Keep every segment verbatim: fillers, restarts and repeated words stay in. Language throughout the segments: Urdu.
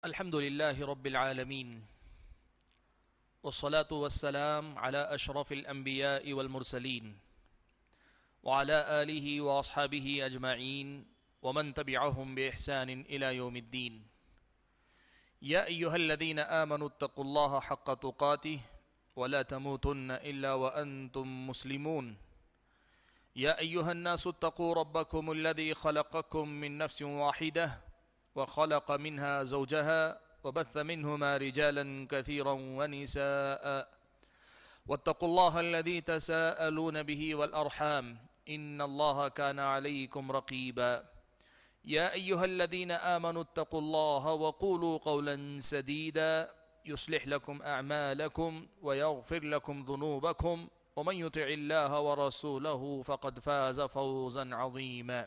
الحمد لله رب العالمين والصلاة والسلام على أشرف الأنبياء والمرسلين وعلى آله وأصحابه أجمعين ومن تبعهم بإحسان إلى يوم الدين. يا أيها الذين آمنوا اتقوا الله حق تقاته ولا تموتن إلا وأنتم مسلمون. يا أيها الناس اتقوا ربكم الذي خلقكم من نفس واحدة وخلق منها زوجها وبث منهما رجالا كثيرا ونساء واتقوا الله الذي تساءلون به والأرحام إن الله كان عليكم رقيبا. يا أيها الذين آمنوا اتقوا الله وقولوا قولا سديدا يصلح لكم أعمالكم ويغفر لكم ذنوبكم ومن يطع الله ورسوله فقد فاز فوزا عظيما.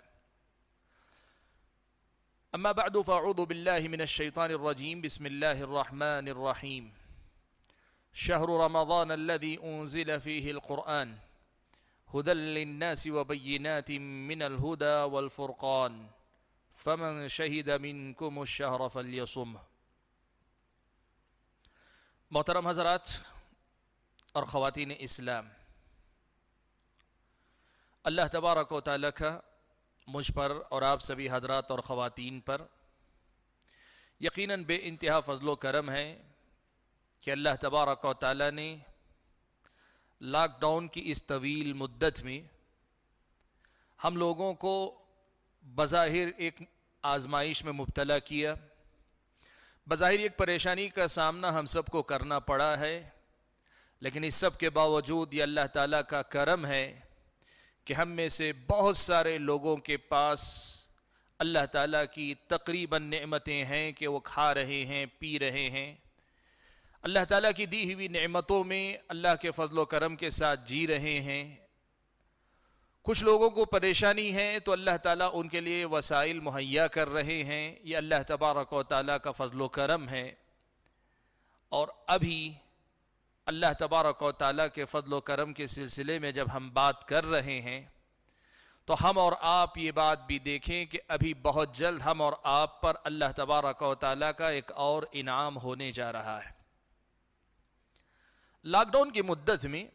أما بعد فأعوذ بالله من الشيطان الرجيم. بسم الله الرحمن الرحيم. شهر رمضان الذي أنزل فيه القرآن هدى للناس وبينات من الهدى والفرقان فمن شهد منكم الشهر فليصمه. محترم حضرات اور خواتین اسلام، اللہ تبارک و تعالیٰ کا مجھ پر اور آپ سبھی حضرات اور خواتین پر یقیناً بے انتہا فضل و کرم ہے کہ اللہ تبارک و تعالیٰ نے لاک ڈاؤن کی اس طویل مدت میں ہم لوگوں کو بظاہر ایک آزمائش میں مبتلا کیا، بظاہر ایک پریشانی کا سامنا ہم سب کو کرنا پڑا ہے، لیکن اس سب کے باوجود یہ اللہ تعالیٰ کا کرم ہے کہ ہم میں سے بہت سارے لوگوں کے پاس اللہ تعالیٰ کی تقریباً نعمتیں ہیں کہ وہ کھا رہے ہیں، پی رہے ہیں، اللہ تعالیٰ کی دی ہوئی نعمتوں میں اللہ کے فضل و کرم کے ساتھ جی رہے ہیں۔ کچھ لوگوں کو پریشانی ہے تو اللہ تعالیٰ ان کے لیے وسائل مہیا کر رہے ہیں، یہ اللہ تبارک و تعالیٰ کا فضل و کرم ہے۔ اور ابھی اللہ تبارک و تعالیٰ کے فضل و کرم کے سلسلے میں جب ہم بات کر رہے ہیں تو ہم اور آپ یہ بات بھی دیکھیں کہ ابھی بہت جلد ہم اور آپ پر اللہ تبارک و تعالیٰ کا ایک اور انعام ہونے جا رہا ہے۔ لاک ڈاؤن کی مدت میں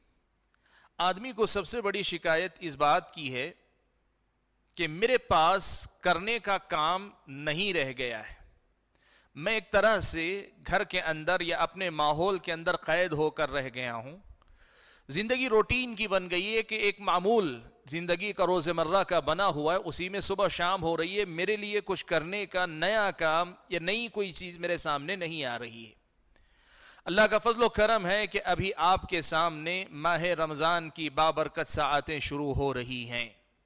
آدمی کو سب سے بڑی شکایت اس بات کی ہے کہ میرے پاس کرنے کا کام نہیں رہ گیا ہے، میں ایک طرح سے گھر کے اندر یا اپنے ماحول کے اندر قید ہو کر رہ گیا ہوں۔ زندگی روٹین کی بن گئی ہے کہ ایک معمول زندگی کا روز مرہ کا بنا ہوا ہے، اسی میں صبح شام ہو رہی ہے، میرے لیے کچھ کرنے کا نیا کام یا نئی کوئی چیز میرے سامنے نہیں آ رہی ہے۔ اللہ کا فضل و کرم ہے کہ ابھی آپ کے سامنے ماہ رمضان کی بابرکت ساعتیں شروع ہو رہی ہیں۔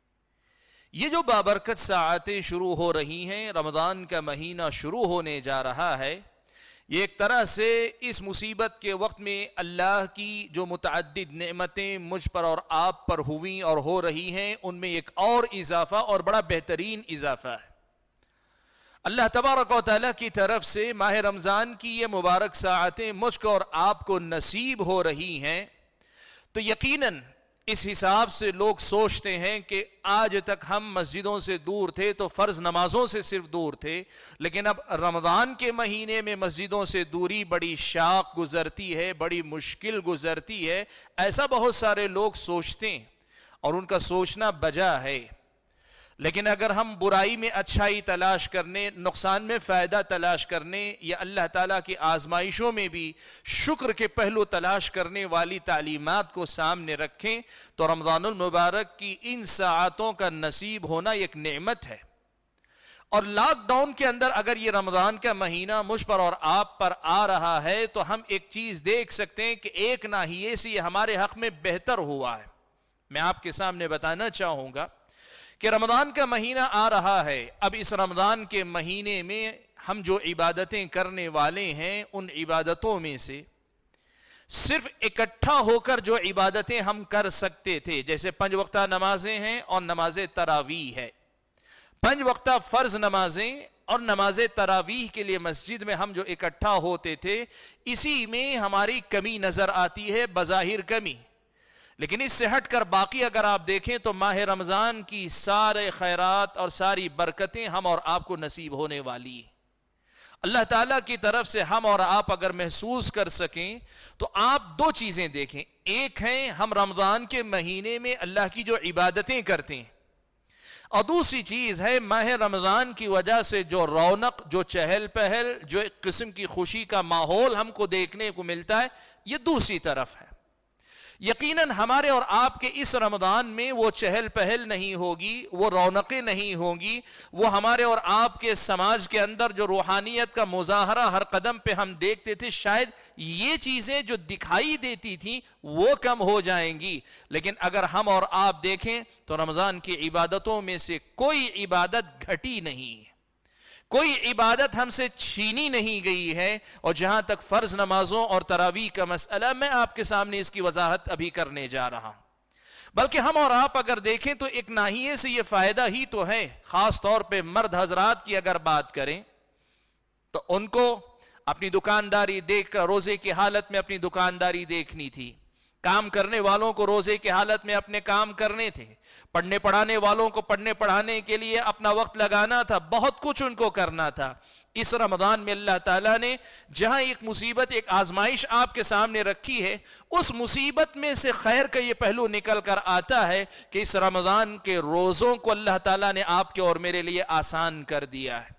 یہ جو بابرکت ساعتیں شروع ہو رہی ہیں، رمضان کا مہینہ شروع ہونے جا رہا ہے، یہ ایک طرح سے اس مصیبت کے وقت میں اللہ کی جو متعدد نعمتیں مجھ پر اور آپ پر ہوئیں اور ہو رہی ہیں، ان میں ایک اور اضافہ اور بڑا بہترین اضافہ ہے۔ اللہ تبارک و تعالیٰ کی طرف سے ماہ رمضان کی یہ مبارک ساعتیں مجھ کو اور آپ کو نصیب ہو رہی ہیں، تو یقیناً اس حساب سے لوگ سوچتے ہیں کہ آج تک ہم مسجدوں سے دور تھے تو فرض نمازوں سے صرف دور تھے، لیکن اب رمضان کے مہینے میں مسجدوں سے دوری بڑی شاق گزرتی ہے، بڑی مشکل گزرتی ہے، ایسا بہت سارے لوگ سوچتے ہیں اور ان کا سوچنا بجا ہے۔ لیکن اگر ہم برائی میں اچھائی تلاش کرنے، نقصان میں فائدہ تلاش کرنے یا اللہ تعالیٰ کی آزمائشوں میں بھی شکر کے پہلو تلاش کرنے والی تعلیمات کو سامنے رکھیں تو رمضان المبارک کی ان ساعتوں کا نصیب ہونا ایک نعمت ہے۔ اور لاک ڈاؤن کے اندر اگر یہ رمضان کا مہینہ مجھ پر اور آپ پر آ رہا ہے تو ہم ایک چیز دیکھ سکتے ہیں کہ ایک ناحیے سے یہ ہمارے حق میں بہتر ہوا ہے۔ میں آپ کے سامنے بتانا چاہوں گا کہ رمضان کا مہینہ آ رہا ہے، اب اس رمضان کے مہینے میں ہم جو عبادتیں کرنے والے ہیں، ان عبادتوں میں سے صرف اکٹھا ہو کر جو عبادتیں ہم کر سکتے تھے، جیسے پنج وقتہ نمازیں ہیں اور نماز تراویح ہے، پنج وقتہ فرض نمازیں اور نماز تراویح کے لیے مسجد میں ہم جو اکٹھا ہوتے تھے، اسی میں ہماری کمی نظر آتی ہے، بظاہر کمی۔ لیکن اس سے ہٹ کر باقی اگر آپ دیکھیں تو ماہ رمضان کی سارے خیرات اور ساری برکتیں ہم اور آپ کو نصیب ہونے والی ہیں۔ اللہ تعالیٰ کی طرف سے ہم اور آپ اگر محسوس کر سکیں تو آپ دو چیزیں دیکھیں. ایک ہیں ہم رمضان کے مہینے میں اللہ کی جو عبادتیں کرتے ہیں، اور دوسری چیز ہے ماہ رمضان کی وجہ سے جو رونق، جو چہل پہل، جو ایک قسم کی خوشی کا ماحول ہم کو دیکھنے کو ملتا ہے، یہ دوسری طرف ہے. یقیناً ہمارے اور آپ کے اس رمضان میں وہ چہل پہل نہیں ہوگی، وہ رونقیں نہیں ہوں گی، وہ ہمارے اور آپ کے سماج کے اندر جو روحانیت کا مظاہرہ ہر قدم پہ ہم دیکھتے تھے، شاید یہ چیزیں جو دکھائی دیتی تھیں وہ کم ہو جائیں گی. لیکن اگر ہم اور آپ دیکھیں تو رمضان کی عبادتوں میں سے کوئی عبادت گھٹی نہیں ہے، کوئی عبادت ہم سے چھینی نہیں گئی ہے. اور جہاں تک فرض نمازوں اور تراویح کا مسئلہ، میں آپ کے سامنے اس کی وضاحت ابھی کرنے جا رہا ہوں. بلکہ ہم اور آپ اگر دیکھیں تو ایک ناحیے سے یہ فائدہ ہی تو ہے. خاص طور پہ مرد حضرات کی اگر بات کریں تو ان کو اپنی دکانداری دیکھ کر روزے کی حالت میں اپنی دکانداری دیکھنی تھی، کام کرنے والوں کو روزے کی حالت میں اپنے کام کرنے تھے، پڑھنے پڑھانے والوں کو پڑھنے پڑھانے کے لیے اپنا وقت لگانا تھا، بہت کچھ ان کو کرنا تھا. اس رمضان میں اللہ تعالیٰ نے جہاں ایک مصیبت، ایک آزمائش آپ کے سامنے رکھی ہے، اس مصیبت میں سے خیر کا یہ پہلو نکل کر آتا ہے کہ اس رمضان کے روزوں کو اللہ تعالیٰ نے آپ کے اور میرے لیے آسان کر دیا ہے.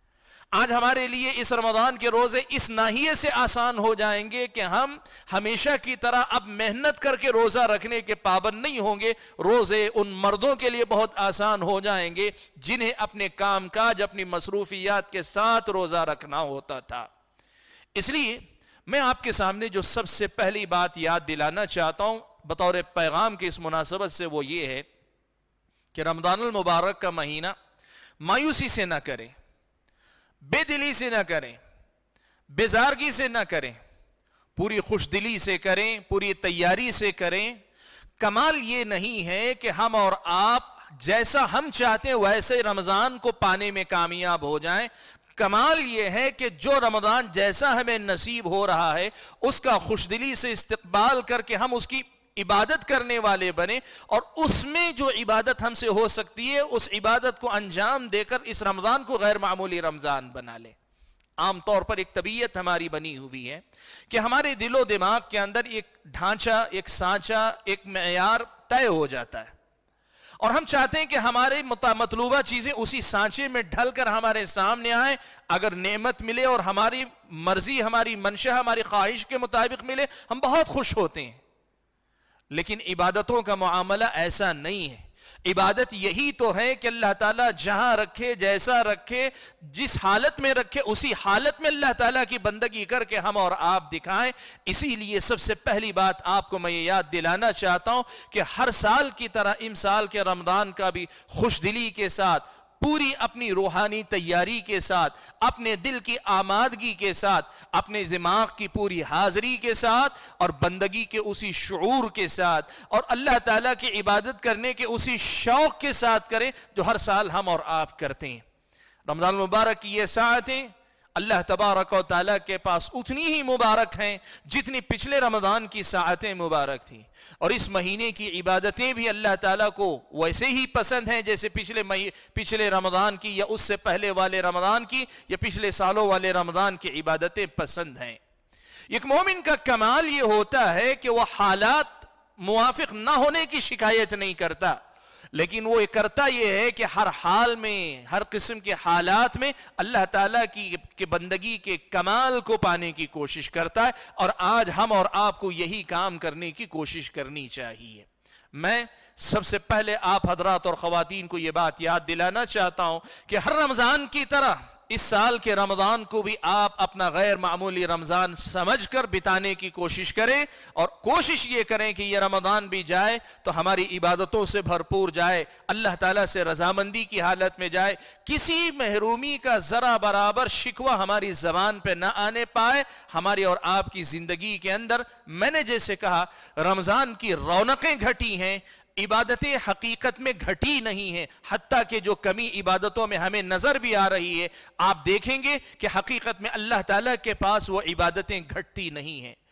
آج ہمارے لیے اس رمضان کے روزے اس ناحیے سے آسان ہو جائیں گے کہ ہم ہمیشہ کی طرح اب محنت کر کے روزہ رکھنے کے پابند نہیں ہوں گے. روزے ان مردوں کے لیے بہت آسان ہو جائیں گے جنہیں اپنے کام کاج، اپنی مصروفیات کے ساتھ روزہ رکھنا ہوتا تھا. اس لیے میں آپ کے سامنے جو سب سے پہلی بات یاد دلانا چاہتا ہوں بطور پیغام کی اس مناسبت سے، وہ یہ ہے کہ رمضان المبارک کا مہینہ مایوسی سے نہ کریں، بے دلی سے نہ کریں، بیزارگی سے نہ کریں، پوری خوش دلی سے کریں، پوری تیاری سے کریں. کمال یہ نہیں ہے کہ ہم اور آپ جیسا ہم چاہتے ہیں ویسے رمضان کو پانے میں کامیاب ہو جائیں. کمال یہ ہے کہ جو رمضان جیسا ہمیں نصیب ہو رہا ہے اس کا خوش دلی سے استقبال کر کے ہم اس کی عبادت کرنے والے بنے، اور اس میں جو عبادت ہم سے ہو سکتی ہے اس عبادت کو انجام دے کر اس رمضان کو غیر معمولی رمضان بنا لیں. عام طور پر ایک طبیعت ہماری بنی ہوئی ہے کہ ہمارے دل و دماغ کے اندر ایک ڈھانچہ، ایک سانچہ، ایک معیار طے ہو جاتا ہے، اور ہم چاہتے ہیں کہ ہمارے مطلوبہ چیزیں اسی سانچے میں ڈھل کر ہمارے سامنے آئیں. اگر نعمت ملے اور ہماری مرضی، ہماری منشا، ہماری خواہش کے مطابق ملے، ہم بہت خوش ہوتے ہیں. لیکن عبادتوں کا معاملہ ایسا نہیں ہے. عبادت یہی تو ہے کہ اللہ تعالیٰ جہاں رکھے، جیسا رکھے، جس حالت میں رکھے، اسی حالت میں اللہ تعالیٰ کی بندگی کر کے ہم اور آپ دکھائیں. اسی لیے سب سے پہلی بات آپ کو میں یہ یاد دلانا چاہتا ہوں کہ ہر سال کی طرح امسال کے رمضان کا بھی خوش دلی کے ساتھ، پوری اپنی روحانی تیاری کے ساتھ، اپنے دل کی آمادگی کے ساتھ، اپنے دماغ کی پوری حاضری کے ساتھ اور بندگی کے اسی شعور کے ساتھ اور اللہ تعالیٰ کی عبادت کرنے کے اسی شوق کے ساتھ کریں جو ہر سال ہم اور آپ کرتے ہیں. رمضان المبارک کی یہ ساعتیں اللہ تبارک و تعالیٰ کے پاس اتنی ہی مبارک ہیں جتنی پچھلے رمضان کی ساعتیں مبارک تھیں، اور اس مہینے کی عبادتیں بھی اللہ تعالیٰ کو ویسے ہی پسند ہیں جیسے پچھلے پچھلے رمضان کی یا اس سے پہلے والے رمضان کی یا پچھلے سالوں والے رمضان کی عبادتیں پسند ہیں. ایک مومن کا کمال یہ ہوتا ہے کہ وہ حالات موافق نہ ہونے کی شکایت نہیں کرتا، لیکن وہ کرتا یہ ہے کہ ہر حال میں، ہر قسم کے حالات میں اللہ تعالیٰ کی بندگی کے کمال کو پانے کی کوشش کرتا ہے. اور آج ہم اور آپ کو یہی کام کرنے کی کوشش کرنی چاہیے. میں سب سے پہلے آپ حضرات اور خواتین کو یہ بات یاد دلانا چاہتا ہوں کہ ہر رمضان کی طرح اس سال کے رمضان کو بھی آپ اپنا غیر معمولی رمضان سمجھ کر بتانے کی کوشش کریں، اور کوشش یہ کریں کہ یہ رمضان بھی جائے تو ہماری عبادتوں سے بھرپور جائے، اللہ تعالیٰ سے رضامندی کی حالت میں جائے، کسی محرومی کا ذرا برابر شکوہ ہماری زبان پہ نہ آنے پائے. ہماری اور آپ کی زندگی کے اندر میں نے جیسے کہا رمضان کی رونقیں گھٹی ہیں، عبادتیں حقیقت میں گھٹی نہیں ہیں، حتیٰ کہ جو کمی عبادتوں میں ہمیں نظر بھی آ رہی ہے آپ دیکھیں گے کہ حقیقت میں اللہ تعالیٰ کے پاس وہ عبادتیں گھٹتی نہیں ہیں.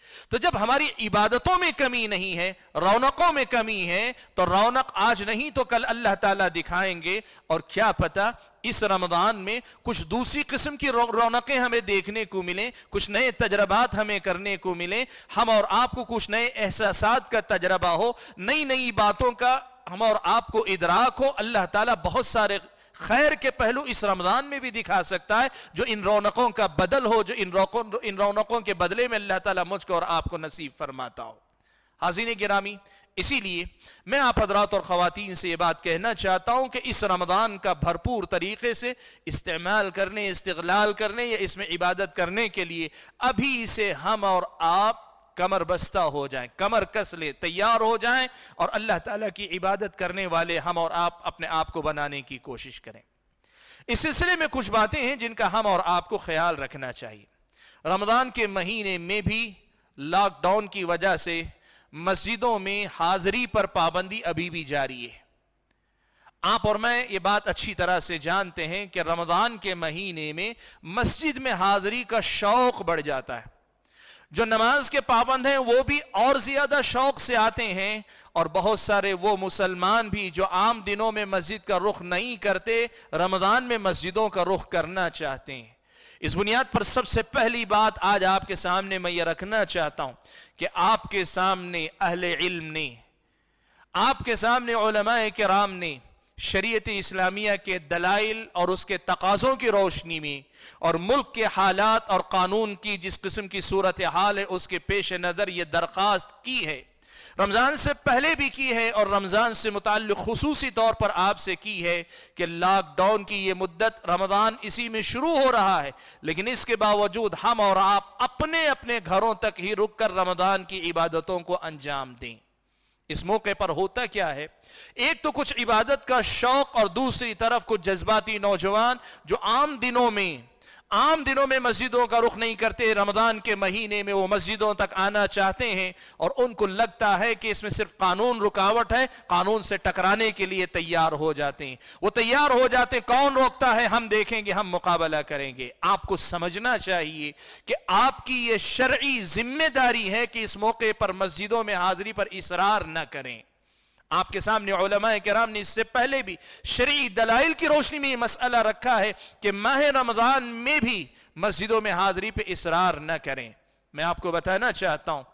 تو جب ہماری عبادتوں میں کمی نہیں ہے، رونقوں میں کمی ہے، تو رونق آج نہیں تو کل اللہ تعالیٰ دکھائیں گے، اور کیا پتا اس رمضان میں کچھ دوسری قسم کی رونقیں ہمیں دیکھنے کو ملیں، کچھ نئے تجربات ہمیں کرنے کو ملیں، ہم اور آپ کو کچھ نئے احساسات کا تجربہ ہو، نئی نئی باتوں کا ہم اور آپ کو ادراک ہو۔ اللہ تعالیٰ بہت سارے خیر کے پہلو اس رمضان میں بھی دکھا سکتا ہے، جو ان رونقوں کا بدل ہو، جو ان ان رونقوں کے بدلے میں اللہ تعالیٰ مجھ کو اور آپ کو نصیب فرماتا ہو۔ حاضرین گرامی، اسی لیے میں آپ حضرات اور خواتین سے یہ بات کہنا چاہتا ہوں کہ اس رمضان کا بھرپور طریقے سے استعمال کرنے، استغلال کرنے یا اس میں عبادت کرنے کے لیے ابھی سے ہم اور آپ کمر بستہ ہو جائیں، کمر کس لے، تیار ہو جائیں، اور اللہ تعالیٰ کی عبادت کرنے والے ہم اور آپ اپنے آپ کو بنانے کی کوشش کریں۔ اس سلسلے میں کچھ باتیں ہیں جن کا ہم اور آپ کو خیال رکھنا چاہیے۔ رمضان کے مہینے میں بھی لاک ڈاؤن کی وجہ سے مسجدوں میں حاضری پر پابندی ابھی بھی جاری ہے۔ آپ اور میں یہ بات اچھی طرح سے جانتے ہیں کہ رمضان کے مہینے میں مسجد میں حاضری کا شوق بڑھ جاتا ہے۔ جو نماز کے پابند ہیں وہ بھی اور زیادہ شوق سے آتے ہیں، اور بہت سارے وہ مسلمان بھی جو عام دنوں میں مسجد کا رخ نہیں کرتے، رمضان میں مسجدوں کا رخ کرنا چاہتے ہیں۔ اس بنیاد پر سب سے پہلی بات آج آپ کے سامنے میں یہ رکھنا چاہتا ہوں کہ آپ کے سامنے اہل علم نے، آپ کے سامنے علماء کرام نے شریعت اسلامیہ کے دلائل اور اس کے تقاضوں کی روشنی میں اور ملک کے حالات اور قانون کی جس قسم کی صورتحال ہے اس کے پیش نظر یہ درخواست کی ہے، رمضان سے پہلے بھی کی ہے اور رمضان سے متعلق خصوصی طور پر آپ سے کی ہے کہ لاک ڈاؤن کی یہ مدت، رمضان اسی میں شروع ہو رہا ہے، لیکن اس کے باوجود ہم اور آپ اپنے اپنے گھروں تک ہی رک کر رمضان کی عبادتوں کو انجام دیں۔ اس موقع پر ہوتا کیا ہے، ایک تو کچھ عبادت کا شوق اور دوسری طرف کچھ جذباتی نوجوان جو عام دنوں میں عام دنوں میں مسجدوں کا رخ نہیں کرتے، رمضان کے مہینے میں وہ مسجدوں تک آنا چاہتے ہیں، اور ان کو لگتا ہے کہ اس میں صرف قانون رکاوٹ ہے، قانون سے ٹکرانے کے لیے تیار ہو جاتے ہیں۔ وہ تیار ہو جاتے ہیں، کون روکتا ہے، ہم دیکھیں گے، ہم مقابلہ کریں گے۔ آپ کو سمجھنا چاہیے کہ آپ کی یہ شرعی ذمہ داری ہے کہ اس موقع پر مسجدوں میں حاضری پر اصرار نہ کریں۔ آپ کے سامنے علماء کرام نے اس سے پہلے بھی شرعی دلائل کی روشنی میں یہ مسئلہ رکھا ہے کہ ماہ رمضان میں بھی مسجدوں میں حاضری پہ اصرار نہ کریں۔ میں آپ کو بتانا چاہتا ہوں،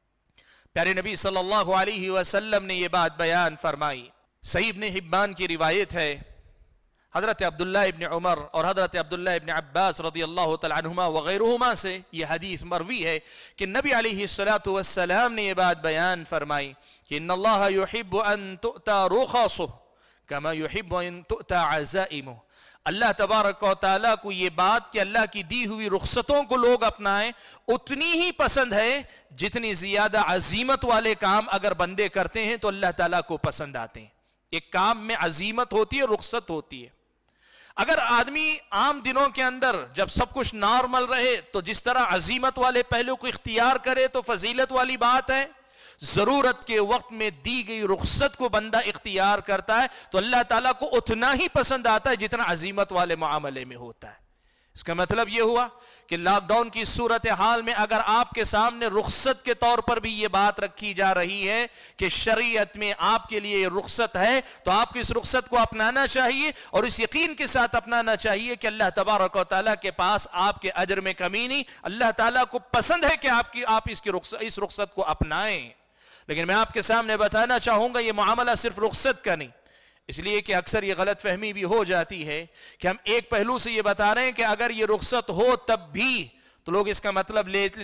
پیارے نبی صلی اللہ علیہ وسلم نے یہ بات بیان فرمائی۔ صحیح ابن حبان کی روایت ہے، حضرت عبداللہ ابن عمر اور حضرت عبداللہ ابن عباس رضی اللہ تعالی عنہما وغیرہما سے یہ حدیث مروی ہے کہ نبی علیہ السلام نے یہ بات بیان فرمائی کہ ان اللہ یحب ان تؤتا رخصہ کما یحب ان تؤتا عزائمہ۔ اللہ تبارک و تعالیٰ کو یہ بات کہ اللہ کی دی ہوئی رخصتوں کو لوگ اپنائیں اتنی ہی پسند ہے جتنی زیادہ عزیمت والے کام اگر بندے کرتے ہیں تو اللہ تعالیٰ کو پسند آتے ہیں۔ ایک کام میں عزیمت ہوتی ہے، رخصت ہوتی ہے۔ اگر آدمی عام دنوں کے اندر جب سب کچھ نارمل رہے تو جس طرح عزیمت والے پہلو کو اختیار کرے تو فضیلت والی بات ہے، ضرورت کے وقت میں دی گئی رخصت کو بندہ اختیار کرتا ہے تو اللہ تعالیٰ کو اتنا ہی پسند آتا ہے جتنا عزیمت والے معاملے میں ہوتا ہے۔ اس کا مطلب یہ ہوا کہ لاک ڈاؤن کی صورتحال میں اگر آپ کے سامنے رخصت کے طور پر بھی یہ بات رکھی جا رہی ہے کہ شریعت میں آپ کے لیے رخصت ہے تو آپ کو اس رخصت کو اپنانا چاہیے اور اس یقین کے ساتھ اپنانا چاہیے کہ اللہ تبارک و تعالیٰ کے پاس آپ کے اجر میں کمی نہیں، اللہ تعالیٰ کو پسند ہے کہ آپ کی آپ اس کی رخصت اس رخصت کو اپنائیں۔ لیکن میں آپ کے سامنے بتانا چاہوں گا یہ معاملہ صرف رخصت کا نہیں، اس لیے کہ اکثر یہ غلط فہمی بھی ہو جاتی ہے کہ ہم ایک پہلو سے یہ بتا رہے ہیں کہ اگر یہ رخصت ہو تب بھی، تو لوگ اس کا مطلب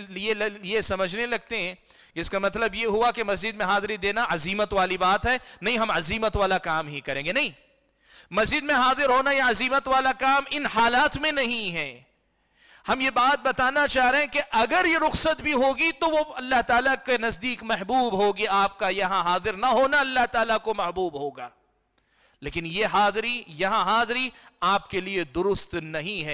یہ سمجھنے لگتے ہیں کہ اس کا مطلب یہ ہوا کہ مسجد میں حاضری دینا عزیمت والی بات ہے، نہیں ہم عزیمت والا کام ہی کریں گے۔ نہیں، مسجد میں حاضر ہونا یا عزیمت والا کام ان حالات میں نہیں ہے۔ ہم یہ بات بتانا چاہ رہے ہیں کہ اگر یہ رخصت بھی ہوگی تو وہ اللہ تعالیٰ کے نزدیک محبوب ہوگی، آپ کا یہاں حاضر نہ ہونا اللہ تعالیٰ کو محبوب ہوگا، لیکن یہ حاضری یہاں حاضری آپ کے لیے درست نہیں ہے۔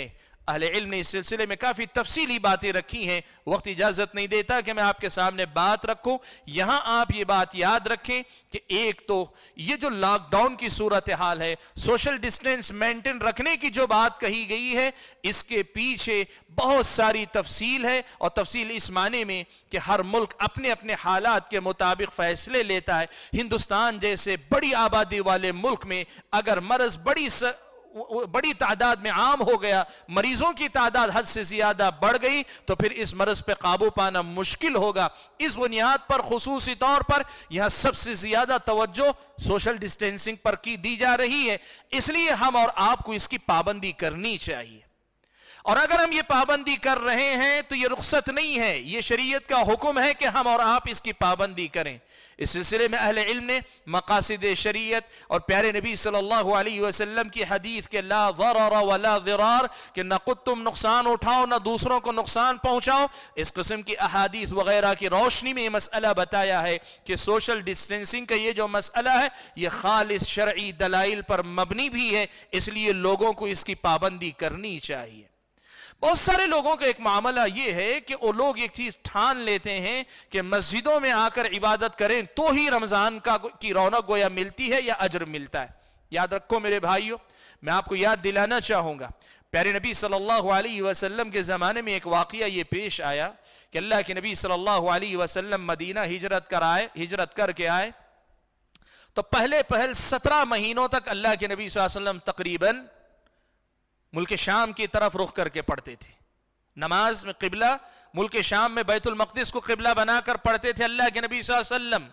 اہل علم نے اس سلسلے میں کافی تفصیلی باتیں رکھی ہیں، وقت اجازت نہیں دیتا کہ میں آپ کے سامنے بات رکھوں۔ یہاں آپ یہ بات یاد رکھیں کہ ایک تو یہ جو لاک ڈاؤن کی صورتحال ہے، سوشل ڈسٹینس مینٹین رکھنے کی جو بات کہی گئی ہے، اس کے پیچھے بہت ساری تفصیل ہے، اور تفصیل اس معنی میں کہ ہر ملک اپنے اپنے حالات کے مطابق فیصلے لیتا ہے۔ ہندوستان جیسے بڑی آبادی والے ملک میں اگر مرض بڑی س... بڑی تعداد میں عام ہو گیا، مریضوں کی تعداد حد سے زیادہ بڑھ گئی، تو پھر اس مرض پہ قابو پانا مشکل ہوگا۔ اس بنیاد پر خصوصی طور پر یہاں سب سے زیادہ توجہ سوشل ڈسٹینسنگ پر کی دی جا رہی ہے، اس لیے ہم اور آپ کو اس کی پابندی کرنی چاہیے۔ اور اگر ہم یہ پابندی کر رہے ہیں تو یہ رخصت نہیں ہے، یہ شریعت کا حکم ہے کہ ہم اور آپ اس کی پابندی کریں۔ اس سلسلے میں اہل علم نے مقاصد شریعت اور پیارے نبی صلی اللہ علیہ وسلم کی حدیث کے لا ضرر ولا ضرار، کہ نہ خود تم نقصان اٹھاؤ نہ دوسروں کو نقصان پہنچاؤ، اس قسم کی احادیث وغیرہ کی روشنی میں یہ مسئلہ بتایا ہے کہ سوشل ڈسٹینسنگ کا یہ جو مسئلہ ہے یہ خالص شرعی دلائل پر مبنی بھی ہے، اس لیے لوگوں کو اس کی پابندی کرنی چاہیے۔ بہت سارے لوگوں کا ایک معاملہ یہ ہے کہ وہ لوگ ایک چیز ٹھان لیتے ہیں کہ مسجدوں میں آ کر عبادت کریں تو ہی رمضان کا کی رونق گویا ملتی ہے یا اجر ملتا ہے۔ یاد رکھو میرے بھائیو، میں آپ کو یاد دلانا چاہوں گا، پیارے نبی صلی اللہ علیہ وسلم کے زمانے میں ایک واقعہ یہ پیش آیا کہ اللہ کے نبی صلی اللہ علیہ وسلم مدینہ ہجرت کر آئے ہجرت کر کے آئے تو پہلے پہل سترہ مہینوں تک اللہ کے نبی صلی اللہ علیہ وسلم تقریباً ملک شام کی طرف رخ کر کے پڑھتے تھے۔ نماز میں قبلہ ملک شام میں بیت المقدس کو قبلہ بنا کر پڑھتے تھے اللہ کے نبی صلی اللہ علیہ وسلم۔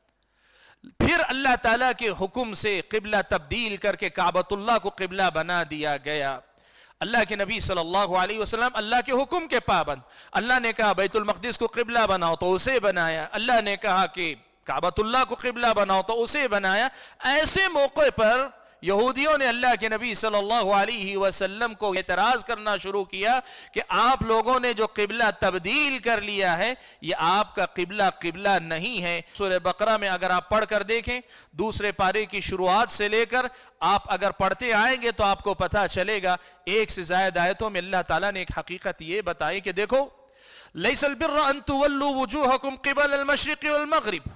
پھر اللہ تعالیٰ کے حکم سے قبلہ تبدیل کر کے کعبۃ اللہ کو قبلہ بنا دیا گیا۔ اللہ کے نبی صلی اللہ علیہ وسلم اللہ کے حکم کے پابند، اللہ نے کہا بیت المقدس کو قبلہ بناؤ تو اسے بنایا، اللہ نے کہا کہ کعبۃ اللہ کو قبلہ بناؤ تو اسے بنایا۔ ایسے موقع پر یہودیوں نے اللہ کے نبی صلی اللہ علیہ وسلم کو اعتراض کرنا شروع کیا کہ آپ لوگوں نے جو قبلہ تبدیل کر لیا ہے یہ آپ کا قبلہ قبلہ نہیں ہے۔ سورہ بقرہ میں اگر آپ پڑھ کر دیکھیں، دوسرے پارے کی شروعات سے لے کر آپ اگر پڑھتے آئیں گے تو آپ کو پتہ چلے گا، ایک سے زائد آیتوں میں اللہ تعالیٰ نے ایک حقیقت یہ بتائی کہ دیکھو لیس البر ان تولوا وجوہکم قبل المشرق والمغرب،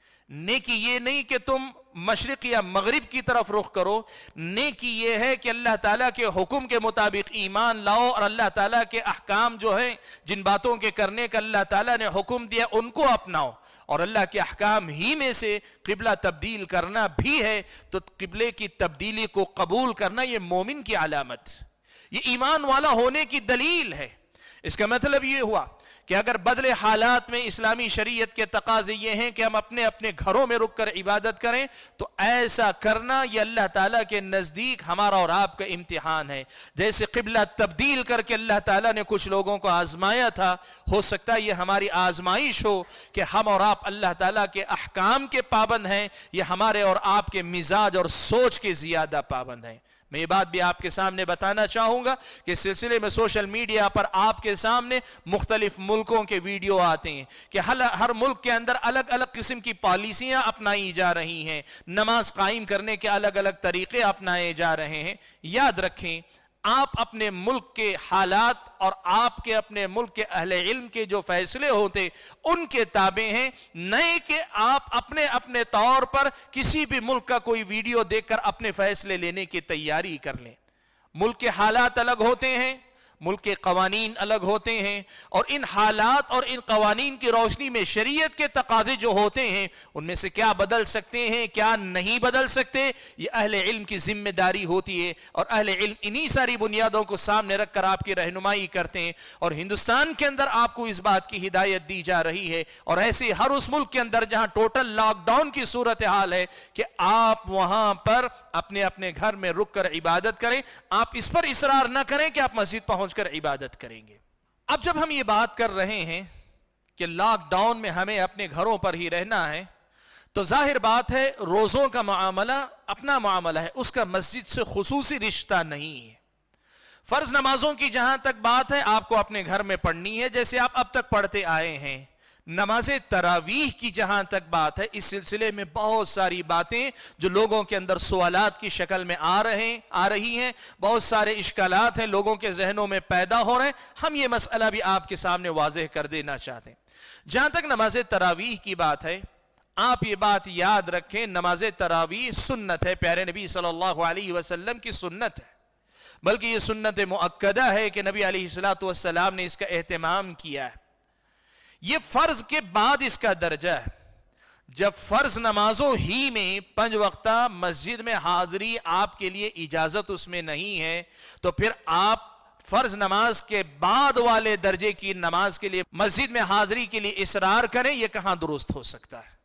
نیکی یہ نہیں کہ تم مشرق یا مغرب کی طرف رخ کرو، نیکی یہ ہے کہ اللہ تعالیٰ کے حکم کے مطابق ایمان لاؤ اور اللہ تعالیٰ کے احکام جو ہیں جن باتوں کے کرنے کا اللہ تعالیٰ نے حکم دیا ان کو اپناؤ، اور اللہ کے احکام ہی میں سے قبلہ تبدیل کرنا بھی ہے۔ تو قبلے کی تبدیلی کو قبول کرنا یہ مومن کی علامت، یہ ایمان والا ہونے کی دلیل ہے۔ اس کا مطلب یہ ہوا کہ اگر بدلے حالات میں اسلامی شریعت کے تقاضے یہ ہیں کہ ہم اپنے اپنے گھروں میں رک کر عبادت کریں تو ایسا کرنا یہ اللہ تعالیٰ کے نزدیک ہمارا اور آپ کا امتحان ہے۔ جیسے قبلہ تبدیل کر کے اللہ تعالیٰ نے کچھ لوگوں کو آزمایا تھا، ہو سکتا ہے یہ ہماری آزمائش ہو کہ ہم اور آپ اللہ تعالیٰ کے احکام کے پابند ہیں یا ہمارے اور آپ کے مزاج اور سوچ کے زیادہ پابند ہیں۔ میں یہ بات بھی آپ کے سامنے بتانا چاہوں گا کہ اس سلسلے میں سوشل میڈیا پر آپ کے سامنے مختلف ملکوں کے ویڈیو آتے ہیں کہ ہر ملک کے اندر الگ الگ قسم کی پالیسیاں اپنائی جا رہی ہیں، نماز قائم کرنے کے الگ الگ طریقے اپنائے جا رہے ہیں۔ یاد رکھیں آپ اپنے ملک کے حالات اور آپ کے اپنے ملک کے اہل علم کے جو فیصلے ہوتے ان کے تابع ہیں، نہیں کہ آپ اپنے اپنے طور پر کسی بھی ملک کا کوئی ویڈیو دیکھ کر اپنے فیصلے لینے کی تیاری کر لیں۔ ملک کے حالات الگ ہوتے ہیں، ملک کے قوانین الگ ہوتے ہیں، اور ان حالات اور ان قوانین کی روشنی میں شریعت کے تقاضے جو ہوتے ہیں ان میں سے کیا بدل سکتے ہیں کیا نہیں بدل سکتے یہ اہل علم کی ذمہ داری ہوتی ہے، اور اہل علم انہی ساری بنیادوں کو سامنے رکھ کر آپ کی رہنمائی کرتے ہیں۔ اور ہندوستان کے اندر آپ کو اس بات کی ہدایت دی جا رہی ہے، اور ایسے ہر اس ملک کے اندر جہاں ٹوٹل لاک ڈاؤن کی صورتحال ہے کہ آپ وہاں پر اپنے اپنے گھر میں رک کر عبادت کریں، آپ اس پر اصرار نہ کریں کہ آپ مسجد پہنچ کر عبادت کریں گے۔ اب جب ہم یہ بات کر رہے ہیں کہ لاک ڈاؤن میں ہمیں اپنے گھروں پر ہی رہنا ہے تو ظاہر بات ہے روزوں کا معاملہ اپنا معاملہ ہے، اس کا مسجد سے خصوصی رشتہ نہیں ہے۔ فرض نمازوں کی جہاں تک بات ہے آپ کو اپنے گھر میں پڑھنی ہے جیسے آپ اب تک پڑھتے آئے ہیں، نماز تراویح کی جہاں تک بات ہے، اس سلسلے میں بہت ساری باتیں جو لوگوں کے اندر سوالات کی شکل میں آ رہے ہیں آ رہی ہیں، بہت سارے اشکالات ہیں لوگوں کے ذہنوں میں پیدا ہو رہے ہیں، ہم یہ مسئلہ بھی آپ کے سامنے واضح کر دینا چاہتے ہیں۔ جہاں تک نماز تراویح کی بات ہے، آپ یہ بات یاد رکھیں، نماز تراویح سنت ہے، پیارے نبی صلی اللہ علیہ وسلم کی سنت ہے، بلکہ یہ سنت مؤکدہ ہے کہ نبی علیہ الصلوۃ والسلام نے اس کا اہتمام کیا ہے۔ یہ فرض کے بعد اس کا درجہ ہے۔ جب فرض نمازوں ہی میں پنج وقتہ مسجد میں حاضری آپ کے لیے اجازت اس میں نہیں ہے، تو پھر آپ فرض نماز کے بعد والے درجے کی نماز کے لیے مسجد میں حاضری کے لیے اصرار کریں، یہ کہاں درست ہو سکتا ہے؟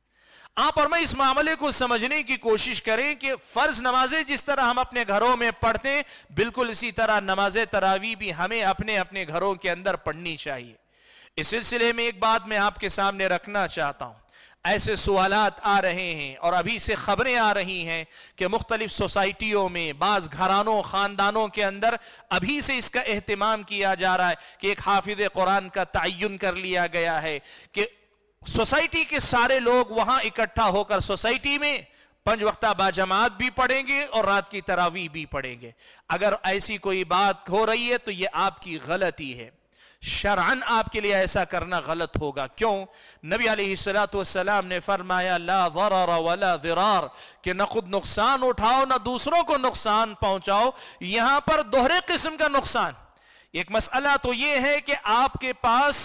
آپ اور میں اس معاملے کو سمجھنے کی کوشش کریں کہ فرض نمازیں جس طرح ہم اپنے گھروں میں پڑھتے ہیں، بالکل اسی طرح نماز تراویح بھی ہمیں اپنے اپنے گھروں کے اندر پڑھنی چاہیے۔ اس سلسلے میں ایک بات میں آپ کے سامنے رکھنا چاہتا ہوں۔ ایسے سوالات آ رہے ہیں اور ابھی سے خبریں آ رہی ہیں کہ مختلف سوسائٹیوں میں بعض گھرانوں خاندانوں کے اندر ابھی سے اس کا اہتمام کیا جا رہا ہے کہ ایک حافظ قرآن کا تعین کر لیا گیا ہے کہ سوسائٹی کے سارے لوگ وہاں اکٹھا ہو کر سوسائٹی میں پنج وقتہ باجماعت بھی پڑھیں گے اور رات کی تراویح بھی پڑھیں گے۔ اگر ایسی کوئی بات ہو رہی ہے تو یہ آپ کی غلطی ہے، شرعاً آپ کے لیے ایسا کرنا غلط ہوگا۔ کیوں؟ نبی علیہ الصلوۃ والسلام نے فرمایا لا ضرر ولا ضرار، کہ نہ خود نقصان اٹھاؤ نہ دوسروں کو نقصان پہنچاؤ۔ یہاں پر دوہرے قسم کا نقصان، ایک مسئلہ تو یہ ہے کہ آپ کے پاس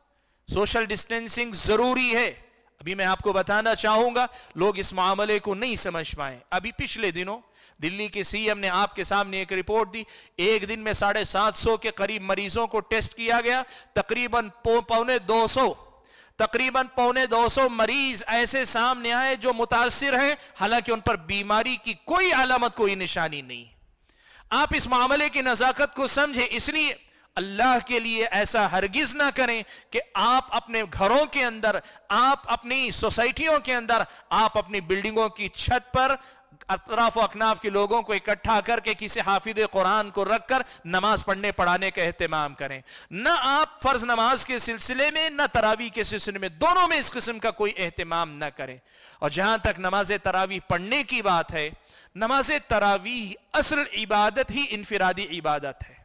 سوشل ڈسٹینسنگ ضروری ہے۔ ابھی میں آپ کو بتانا چاہوں گا، لوگ اس معاملے کو نہیں سمجھ پائیں۔ ابھی پچھلے دنوں دلی کے سی ایم نے آپ کے سامنے ایک رپورٹ دی، ایک دن میں ساڑھے سات سو کے قریب مریضوں کو ٹیسٹ کیا گیا، تقریباً پونے دو سو تقریباً پونے دو سو مریض ایسے سامنے آئے جو متاثر ہیں، حالانکہ ان پر بیماری کی کوئی علامت کوئی نشانی نہیں۔ آپ اس معاملے کی نزاکت کو سمجھیں، اس لیے اللہ کے لیے ایسا ہرگز نہ کریں کہ آپ اپنے گھروں کے اندر، آپ اپنی سوسائٹیوں کے اندر، آپ اپنی بلڈنگوں کی چھت پر اطراف و اکناف کے لوگوں کو اکٹھا کر کے کسی حافظ قرآن کو رکھ کر نماز پڑھنے پڑھانے کا اہتمام کریں۔ نہ آپ فرض نماز کے سلسلے میں نہ تراویح کے سلسلے میں، دونوں میں اس قسم کا کوئی اہتمام نہ کریں۔ اور جہاں تک نماز تراویح پڑھنے کی بات ہے، نماز تراویح اصل عبادت ہی انفرادی عبادت ہے،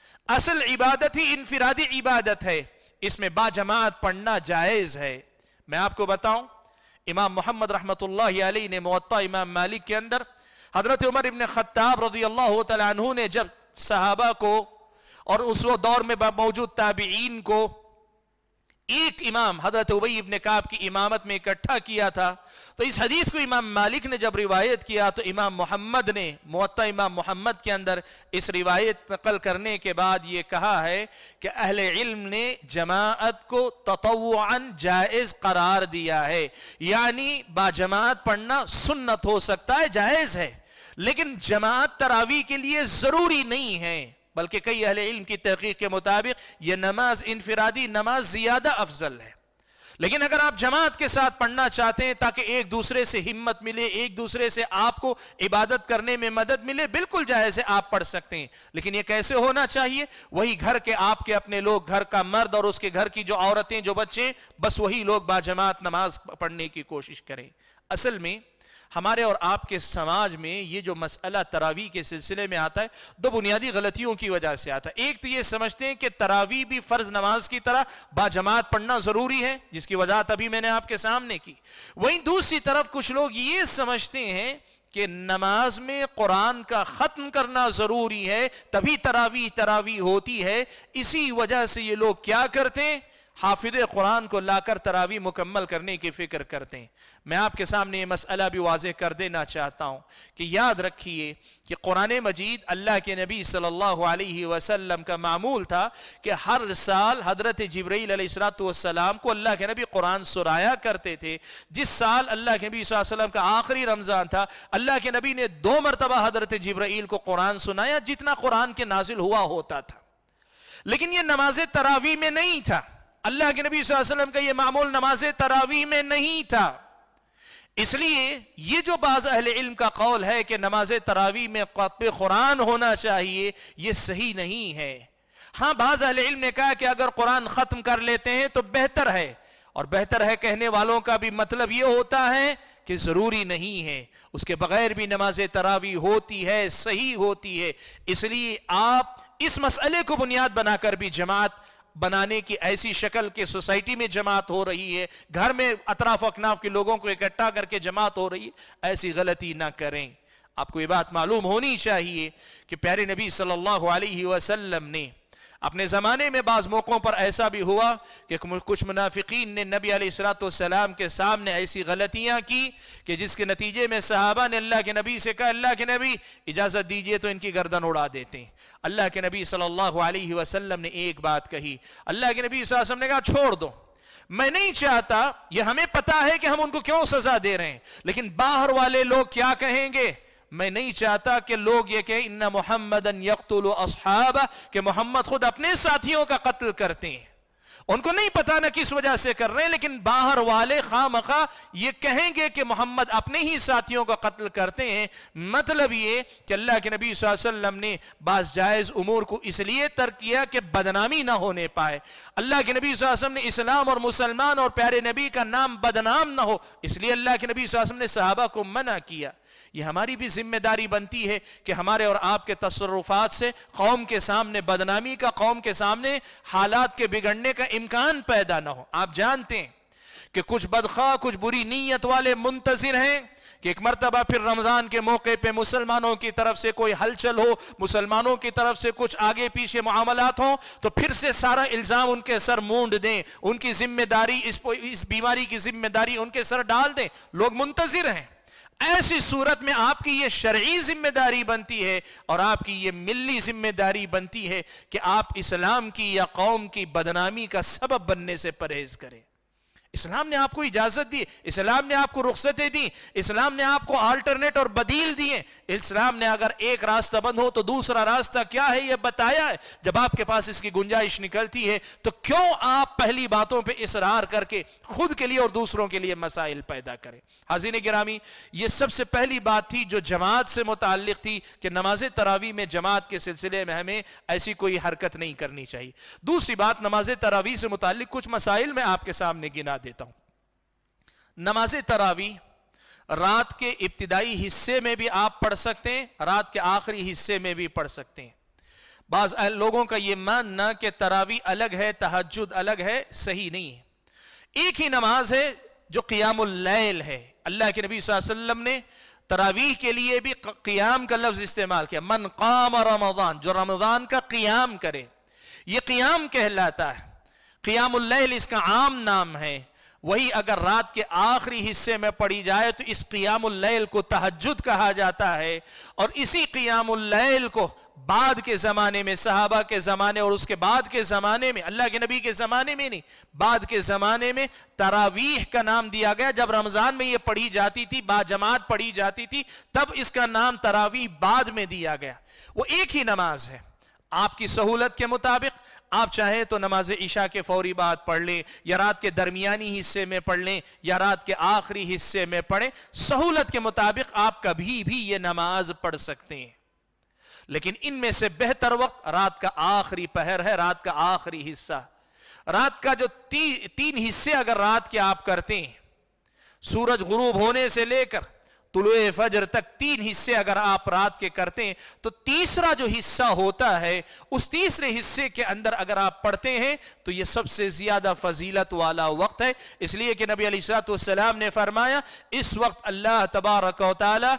اصل عبادت ہی انفرادی عبادت ہے، اس میں باجماعت پڑھنا جائز ہے۔ میں آپ کو بتاؤں، امام محمد رحمت اللہ علیہ نے موطا امام مالک کے اندر حضرت عمر ابن خطاب رضی اللہ تعالیٰ عنہ نے جب صحابہ کو اور اس وہ دور میں موجود تابعین کو ایک امام حضرت ابی ابن کعب کی امامت میں اکٹھا کیا تھا، تو اس حدیث کو امام مالک نے جب روایت کیا تو امام محمد نے موطا امام محمد کے اندر اس روایت نقل کرنے کے بعد یہ کہا ہے کہ اہل علم نے جماعت کو تطوعاً جائز قرار دیا ہے، یعنی باجماعت پڑھنا سنت ہو سکتا ہے، جائز ہے، لیکن جماعت تراویح کے لیے ضروری نہیں ہے، بلکہ کئی اہل علم کی تحقیق کے مطابق یہ نماز انفرادی نماز زیادہ افضل ہے۔ لیکن اگر آپ جماعت کے ساتھ پڑھنا چاہتے ہیں تاکہ ایک دوسرے سے ہمت ملے، ایک دوسرے سے آپ کو عبادت کرنے میں مدد ملے، بالکل جائز ہے، آپ پڑھ سکتے ہیں، لیکن یہ کیسے ہونا چاہیے؟ وہی گھر کے آپ کے اپنے لوگ، گھر کا مرد اور اس کے گھر کی جو عورتیں جو بچے، بس وہی لوگ باجماعت نماز پڑھنے کی کوشش کریں۔ اصل میں ہمارے اور آپ کے سماج میں یہ جو مسئلہ تراویح کے سلسلے میں آتا ہے، دو بنیادی غلطیوں کی وجہ سے آتا ہے۔ ایک تو یہ سمجھتے ہیں کہ تراویح بھی فرض نماز کی طرح باجماعت پڑھنا ضروری ہے، جس کی وضاحت ابھی میں نے آپ کے سامنے کی۔ وہیں دوسری طرف کچھ لوگ یہ سمجھتے ہیں کہ نماز میں قرآن کا ختم کرنا ضروری ہے، تبھی تراویح تراویح ہوتی ہے۔ اسی وجہ سے یہ لوگ کیا کرتے ہیں؟ حافظ قرآن کو لا کر تراویح مکمل کرنے کی فکر کرتے ہیں۔ میں آپ کے سامنے یہ مسئلہ بھی واضح کر دینا چاہتا ہوں کہ یاد رکھیے کہ قرآن مجید اللہ کے نبی صلی اللہ علیہ وسلم کا معمول تھا کہ ہر سال حضرت جبرائیل علیہ السلام کو اللہ کے نبی قرآن سنایا کرتے تھے۔ جس سال اللہ کے نبی صلی اللہ علیہ وسلم کا آخری رمضان تھا، اللہ کے نبی نے دو مرتبہ حضرت جبرائیل کو قرآن سنایا، جتنا قرآن کے نازل ہوا ہوتا تھا۔ لیکن یہ نماز تراویح میں نہیں تھا، اللہ کے نبی صلی اللہ علیہ وسلم کا یہ معمول نماز تراویح میں نہیں تھا۔ اس لیے یہ جو بعض اہل علم کا قول ہے کہ نماز تراویح میں ختم قرآن ہونا چاہیے، یہ صحیح نہیں ہے۔ ہاں، بعض اہل علم نے کہا کہ اگر قرآن ختم کر لیتے ہیں تو بہتر ہے، اور بہتر ہے کہنے والوں کا بھی مطلب یہ ہوتا ہے کہ ضروری نہیں ہے، اس کے بغیر بھی نماز تراویح ہوتی ہے، صحیح ہوتی ہے۔ اس لیے آپ اس مسئلے کو بنیاد بنا کر بھی جماعت بنانے کی ایسی شکل کہ سوسائٹی میں جماعت ہو رہی ہے، گھر میں اطراف و اکناف کے لوگوں کو اکٹھا کر کے جماعت ہو رہی ہے، ایسی غلطی نہ کریں۔ آپ کو یہ بات معلوم ہونی چاہیے کہ پیارے نبی صلی اللہ علیہ وسلم نے اپنے زمانے میں بعض موقعوں پر ایسا بھی ہوا کہ کچھ منافقین نے نبی علیہ الصلوۃ والسلام کے سامنے ایسی غلطیاں کی کہ جس کے نتیجے میں صحابہ نے اللہ کے نبی سے کہا، اللہ کے نبی اجازت دیجئے تو ان کی گردن اڑا دیتے ہیں۔ اللہ کے نبی صلی اللہ علیہ وسلم نے ایک بات کہی، اللہ کے نبی صلی اللہ علیہ وسلم نے کہا چھوڑ دو، میں نہیں چاہتا، یہ ہمیں پتا ہے کہ ہم ان کو کیوں سزا دے رہے ہیں، لیکن باہر والے لوگ کیا کہیں گے؟ میں نہیں چاہتا کہ لوگ یہ کہیں ان محمدن یقتل اصحابہ، کہ محمد خود اپنے ساتھیوں کا قتل کرتے ہیں۔ ان کو نہیں پتا نہ کس وجہ سے کر رہے ہیں، لیکن باہر والے خواہ مخواہ یہ کہیں گے کہ محمد اپنے ہی ساتھیوں کا قتل کرتے ہیں۔ مطلب یہ کہ اللہ کے نبی صلی اللہ علیہ وسلم نے بعض جائز امور کو اس لیے ترک کیا کہ بدنامی نہ ہونے پائے۔ اللہ کے نبی صلی اللہ علیہ وسلم نے اسلام اور مسلمان اور پیارے نبی کا نام بدنام نہ ہو، اس لیے اللہ کے نبی صلی اللہ علیہ وسلم نے صحابہ کو منع کیا۔ یہ ہماری بھی ذمہ داری بنتی ہے کہ ہمارے اور آپ کے تصرفات سے قوم کے سامنے بدنامی کا، قوم کے سامنے حالات کے بگڑنے کا امکان پیدا نہ ہو۔ آپ جانتے ہیں کہ کچھ بدخواہ، کچھ بری نیت والے منتظر ہیں کہ ایک مرتبہ پھر رمضان کے موقع پہ مسلمانوں کی طرف سے کوئی ہلچل ہو، مسلمانوں کی طرف سے کچھ آگے پیچھے معاملات ہوں تو پھر سے سارا الزام ان کے سر مونڈ دیں، ان کی ذمہ داری، اس بیماری کی ذمہ داری ان کے سر ڈال دیں۔ لوگ منتظر ہیں۔ ایسی صورت میں آپ کی یہ شرعی ذمہ داری بنتی ہے اور آپ کی یہ ملی ذمہ داری بنتی ہے کہ آپ اسلام کی یا قوم کی بدنامی کا سبب بننے سے پرہیز کریں۔ اسلام نے آپ کو اجازت دی، اسلام نے آپ کو رخصتیں دی، اسلام نے آپ کو آلٹرنیٹ اور بدیل دیے۔ اسلام نے اگر ایک راستہ بند ہو تو دوسرا راستہ کیا ہے یہ بتایا ہے۔ جب آپ کے پاس اس کی گنجائش نکلتی ہے تو کیوں آپ پہلی باتوں پہ اصرار کر کے خود کے لیے اور دوسروں کے لیے مسائل پیدا کریں۔ حاضرین گرامی، یہ سب سے پہلی بات تھی جو جماعت سے متعلق تھی کہ نماز تراویح میں جماعت کے سلسلے میں ہمیں ایسی کوئی حرکت نہیں کرنی چاہیے۔ دوسری بات، نماز تراویح سے متعلق کچھ مسائل میں آپ کے سامنے گنا دیتا ہوں۔ نماز تراویح رات کے ابتدائی حصے میں بھی آپ پڑھ سکتے ہیں، رات کے آخری حصے میں بھی پڑھ سکتے ہیں۔ بعض لوگوں کا یہ ماننا کہ تراویح الگ ہے، تہجد الگ ہے، صحیح نہیں ہے۔ ایک ہی نماز ہے جو قیام اللیل ہے۔ اللہ کے نبی صلی اللہ علیہ وسلم نے تراویح کے لیے بھی قیام کا لفظ استعمال کیا، من قام رمضان، جو رمضان کا قیام کرے، یہ قیام کہلاتا ہے۔ قیام اللیل اس کا عام نام ہے۔ وہی اگر رات کے آخری حصے میں پڑھی جائے تو اس قیام اللیل کو تہجد کہا جاتا ہے، اور اسی قیام اللیل کو بعد کے زمانے میں، صحابہ کے زمانے اور اس کے بعد کے زمانے میں، اللہ کے نبی کے زمانے میں نہیں، بعد کے زمانے میں تراویح کا نام دیا گیا۔ جب رمضان میں یہ پڑھی جاتی تھی، با جماعت پڑھی جاتی تھی، تب اس کا نام تراویح بعد میں دیا گیا۔ وہ ایک ہی نماز ہے۔ آپ کی سہولت کے مطابق آپ چاہیں تو نماز عشاء کے فوری بعد پڑھ لیں، یا رات کے درمیانی حصے میں پڑھ لیں، یا رات کے آخری حصے میں پڑھیں۔ سہولت کے مطابق آپ کبھی بھی یہ نماز پڑھ سکتے ہیں، لیکن ان میں سے بہتر وقت رات کا آخری پہر ہے، رات کا آخری حصہ۔ رات کا جو تی, تین حصے اگر رات کے آپ کرتے ہیں، سورج غروب ہونے سے لے کر طلوع فجر تک تین حصے اگر آپ رات کے کرتے ہیں تو تیسرا جو حصہ ہوتا ہے، اس تیسرے حصے کے اندر اگر آپ پڑھتے ہیں تو یہ سب سے زیادہ فضیلت والا وقت ہے۔ اس لیے کہ نبی علیہ الصلوۃ والسلام نے فرمایا، اس وقت اللہ تبارک و تعالی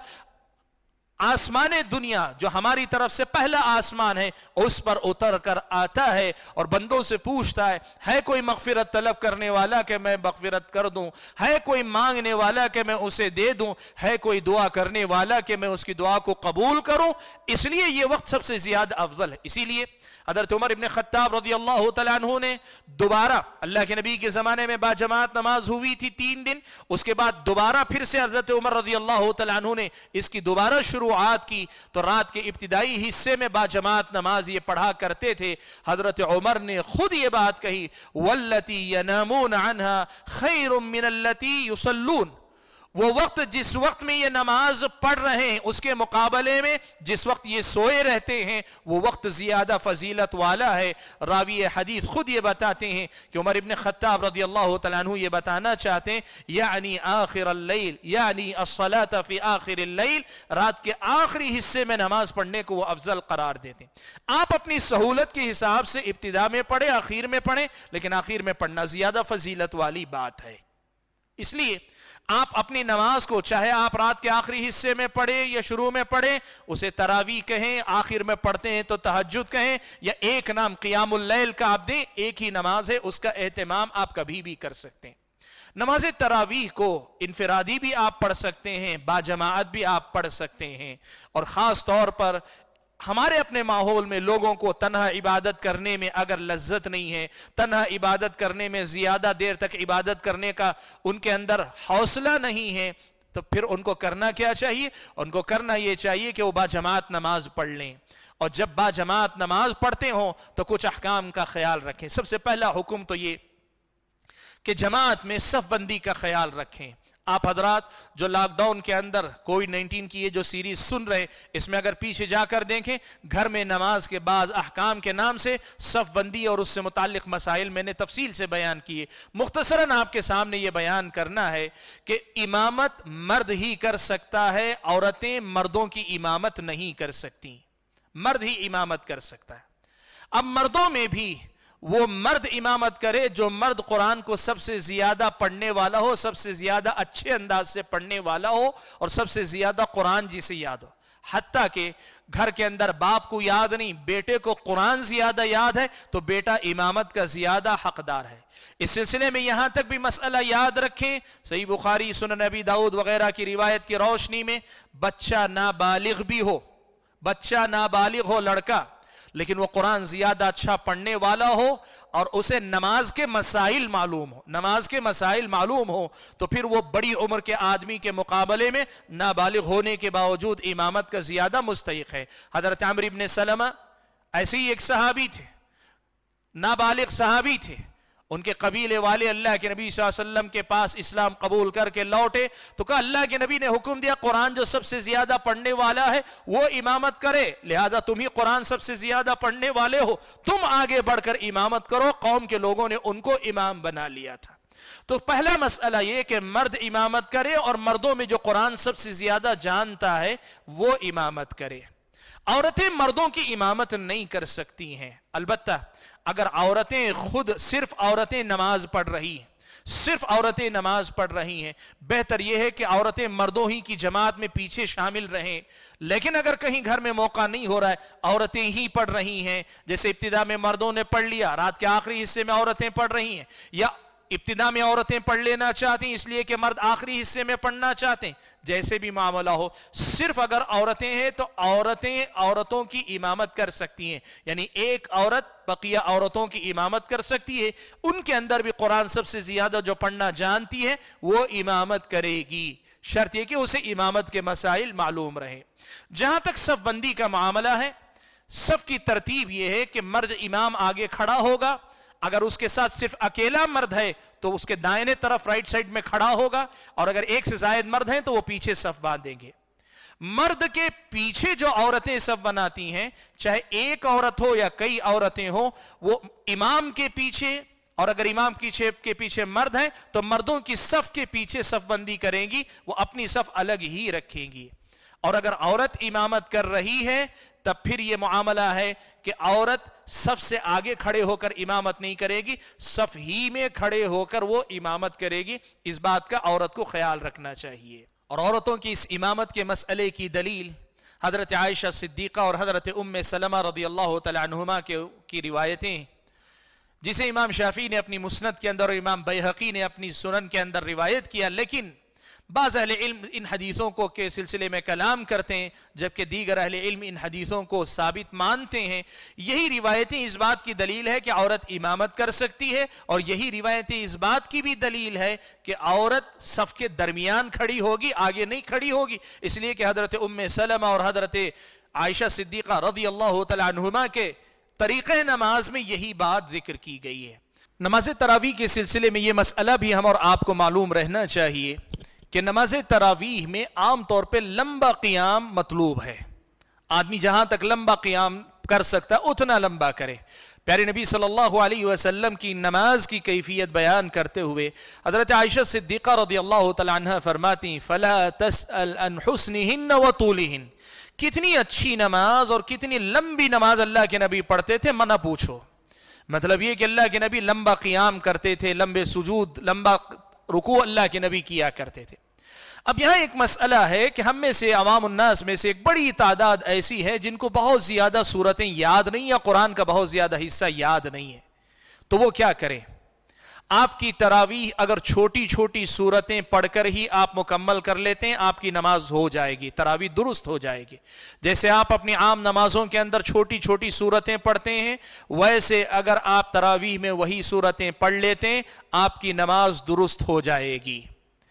آسمان دنیا جو ہماری طرف سے پہلا آسمان ہے اس پر اتر کر آتا ہے اور بندوں سے پوچھتا ہے، ہے کوئی مغفرت طلب کرنے والا کہ میں مغفرت کر دوں، ہے کوئی مانگنے والا کہ میں اسے دے دوں، ہے کوئی دعا کرنے والا کہ میں اس کی دعا کو قبول کروں۔ اس لیے یہ وقت سب سے زیادہ افضل ہے۔ اسی لیے حضرت عمر ابن خطاب رضی اللہ تعالیٰ عنہ نے دوبارہ، اللہ کے نبی کے زمانے میں با جماعت نماز ہوئی تھی تین دن، اس کے بعد دوبارہ پھر سے حضرت عمر رضی اللہ تعالیٰ عنہ نے اس کی دوبارہ شروعات کی تو رات کے ابتدائی حصے میں با جماعت نماز یہ پڑھا کرتے تھے۔ حضرت عمر نے خود یہ بات کہی، والتی ینامون عنها خیر من التی یصلون، वो वक्त जिस वक्त में ये नमाज पढ़ रहे हैं उसके मुकाबले में जिस वक्त ये सोए रहते हैं वो वक्त ज्यादा फजीलत वाला है। रावी हदीस खुद ये बताते हैं कि उमर इब्न खत्ताब रज़ी अल्लाह तआला अन्हु ये बताना चाहते हैं, यानी आखिर अल-लैल, यानी अस्सलात फी आखिर अल-लैल, रात के आखिरी हिस्से में नमाज पढ़ने को वो अफजल करार देते हैं। आप अपनी सहूलत के हिसाब से इब्तिदा में पढ़े, आखिर में पढ़े, लेकिन आखिर में पढ़ना ज्यादा फजीलत वाली बात है। इसलिए आप अपनी नमाज को चाहे आप रात के आखिरी हिस्से में पढ़े या शुरू में पढ़े, उसे तरावी कहें, आखिर में पढ़ते हैं तो तहज्जुद कहें, या एक नाम क़ियामुल लैल का आप दें, एक ही नमाज है, उसका एहतमाम आप कभी भी कर सकते हैं। नमाज तरावीह को इनफिरादी भी आप पढ़ सकते हैं, बाजमाअत भी आप पढ़ सकते हैं, और खास तौर पर हमारे अपने माहौल में लोगों को तन्हा इबादत करने में अगर लज्जत नहीं है, तन्हा इबादत करने में ज्यादा देर तक इबादत करने का उनके अंदर हौसला नहीं है, तो फिर उनको करना क्या चाहिए? उनको करना यह चाहिए कि वो बाजमात नमाज पढ़ लें, और जब बाजमात नमाज पढ़ते हो तो कुछ अहकाम का ख्याल रखें। सबसे पहला हुक्म तो ये कि जमात में सफबंदी का ख्याल रखें। आप हजरात जो लॉकडाउन के अंदर कोविड नाइन्टीन की ये जो सीरीज सुन रहे, इसमें अगर पीछे जाकर देखें, घर में नमाज के बाद अहकाम के नाम से सफबंदी और उससे मुताल्लिक मसाइल मैंने तफसील से बयान किए। मुख्तसरन आपके सामने ये बयान करना है कि इमामत मर्द ही कर सकता है, औरतें मर्दों की इमामत नहीं कर सकती, मर्द ही इमामत कर सकता है। अब मर्दों में भी वो मर्द इमामत करे जो मर्द कुरान को सबसे ज्यादा पढ़ने वाला हो, सबसे ज्यादा अच्छे अंदाज से पढ़ने वाला हो, और सबसे ज्यादा कुरान जिसे याद हो। हत्ता कि घर के अंदर बाप को याद नहीं, बेटे को कुरान ज्यादा याद है, तो बेटा इमामत का ज्यादा हकदार है। इस सिलसिले में यहां तक भी मसला याद रखें, सही बुखारी, सुनन नबी दाऊद वगैरह की रिवायत की रोशनी में, बच्चा नाबालिग भी हो, बच्चा नाबालिग हो लड़का, लेकिन वो कुरान ज्यादा अच्छा पढ़ने वाला हो और उसे नमाज के मसाइल मालूम हो, नमाज के मसाइल मालूम हो, तो फिर वो बड़ी उम्र के आदमी के मुकाबले में नाबालिग होने के बावजूद इमामत का ज्यादा मुस्तहिक है। हजरत अम्र इब्न सलमा ऐसे ही एक सहाबी थे, नाबालिग सहाबी थे। उनके कबीले वाले अल्लाह के नबी सल्लल्लाहु अलैहि वसल्लम के पास इस्लाम कबूल करके लौटे, तो कहा अल्लाह के नबी ने हुक्म दिया कुरान जो सबसे ज्यादा पढ़ने वाला है वो इमामत करे, लिहाजा तुम ही कुरान सबसे ज्यादा पढ़ने वाले हो, तुम आगे बढ़कर इमामत करो। कौम के लोगों ने उनको इमाम बना लिया था। तो पहला मसला यह कि मर्द इमामत करे, और मर्दों में जो कुरान सबसे ज्यादा जानता है वो इमामत करे। औरतें मर्दों की इमामत नहीं कर सकती हैं। अलबत्ता अगर औरतें खुद, सिर्फ औरतें नमाज पढ़ रही हैं, सिर्फ औरतें नमाज पढ़ रही हैं, बेहतर यह है कि औरतें मर्दों ही की जमात में पीछे शामिल रहें। लेकिन अगर कहीं घर में मौका नहीं हो रहा है, औरतें ही पढ़ रही हैं, जैसे इब्तिदा में मर्दों ने पढ़ लिया, रात के आखिरी हिस्से में औरतें पढ़ रही हैं, या इब्तिदा में औरतें पढ़ लेना चाहती हैं इसलिए कि मर्द आखिरी हिस्से में पढ़ना चाहते हैं, जैसे भी मामला हो, सिर्फ अगर औरतें हैं तो औरतें औरतों की इमामत कर सकती हैं, यानी एक औरत बकिया औरतों की इमामत कर सकती है। उनके अंदर भी कुरान सबसे ज्यादा जो पढ़ना जानती है वो इमामत करेगी, शर्त यह कि उसे इमामत के मसाइल मालूम रहे। जहां तक सफबंदी का मामला है, सफ की तरतीब यह है कि मर्द इमाम आगे खड़ा होगा, अगर उसके साथ सिर्फ अकेला मर्द है तो उसके दाहिने तरफ राइट साइड में खड़ा होगा, और अगर एक से ज्यादा मर्द हैं तो वो पीछे सफ बांधेंगे। मर्द के पीछे जो औरतें सफ बनाती हैं, चाहे एक औरत हो या कई औरतें हो, वो इमाम के पीछे, और अगर इमाम पीछे के पीछे मर्द हैं तो मर्दों की सफ के पीछे सफबंदी करेंगी, वो अपनी सफ अलग ही रखेंगी। और अगर औरत इमामत कर रही है तब फिर यह मामला है कि औरत सफ से आगे खड़े होकर इमामत नहीं करेगी, सफ ही में खड़े होकर वो इमामत करेगी। इस बात का औरत को ख्याल रखना चाहिए। और औरतों की इस इमामत के मसले की दलील हजरत आयशा सिद्दीका और हजरत उम्मे सलमा रज़ी अल्लाह तआला अन्हुमा के की रिवायतें, जिसे इमाम शाफी ने अपनी मुस्नद के अंदर और इमाम बैहकी ने अपनी सुनन के अंदर रिवायत किया, लेकिन बाज़ अहले इल्म इन हदीसों को के सिलसिले में कलाम करते हैं, जबकि दीगर अहले इल्म इन हदीसों को साबित मानते हैं। यही रिवायतें इस बात की दलील है कि औरत इमामत कर सकती है, और यही रिवायतें इस बात की भी दलील है कि औरत सफ के दरमियान खड़ी होगी, आगे नहीं खड़ी होगी, इसलिए कि हजरत उम्मे सलमा और हजरत आयशा सिद्दीका रज़ी अल्लाह तआला अन्हुमा के तरीक़े नमाज में यही बात जिक्र की गई है। नमाज तरावी के सिलसिले में यह मसला भी हम और आपको मालूम रहना चाहिए کہ नमाज तरावीह में आम तौर पे लंबा क़ियाम मतलूब है। आदमी जहां तक लंबा क़ियाम कर सकता है उतना लंबा करे। प्यारे नबी सल्लल्लाहु अलैहि वसल्लम की नमाज की कैफियत बयान करते हुए हजरत आयशा सिद्दीक़ा रज़ियल्लाहु तआला अन्हा फरमाती, फला तसअल अन हुस्निहिन व तूलिहिन, कितनी अच्छी नमाज और कितनी लंबी नमाज अल्लाह के नबी पढ़ते थे मना पूछो। मतलब ये कि अल्लाह के नबी लंबा क़ियाम करते थे, लंबे सुजूद, लंबा रुकू अल्लाह के नबी किया करते थे। अब यहां एक मसला है कि हम में से अवाम उन्नास में से एक बड़ी तादाद ऐसी है जिनको बहुत ज्यादा सूरतें याद नहीं या कुरान का बहुत ज्यादा हिस्सा याद नहीं है। तो वो क्या करें? आपकी तरावीह अगर छोटी छोटी सूरतें पढ़कर ही आप मुकम्मल कर लेते हैं, आपकी नमाज हो जाएगी, तरावीह दुरुस्त हो जाएगी। जैसे आप अपनी आम नमाजों के अंदर छोटी छोटी सूरतें पढ़ते हैं, वैसे अगर आप तरावीह में वही सूरतें पढ़ लेते हैं, आपकी नमाज दुरुस्त हो जाएगी।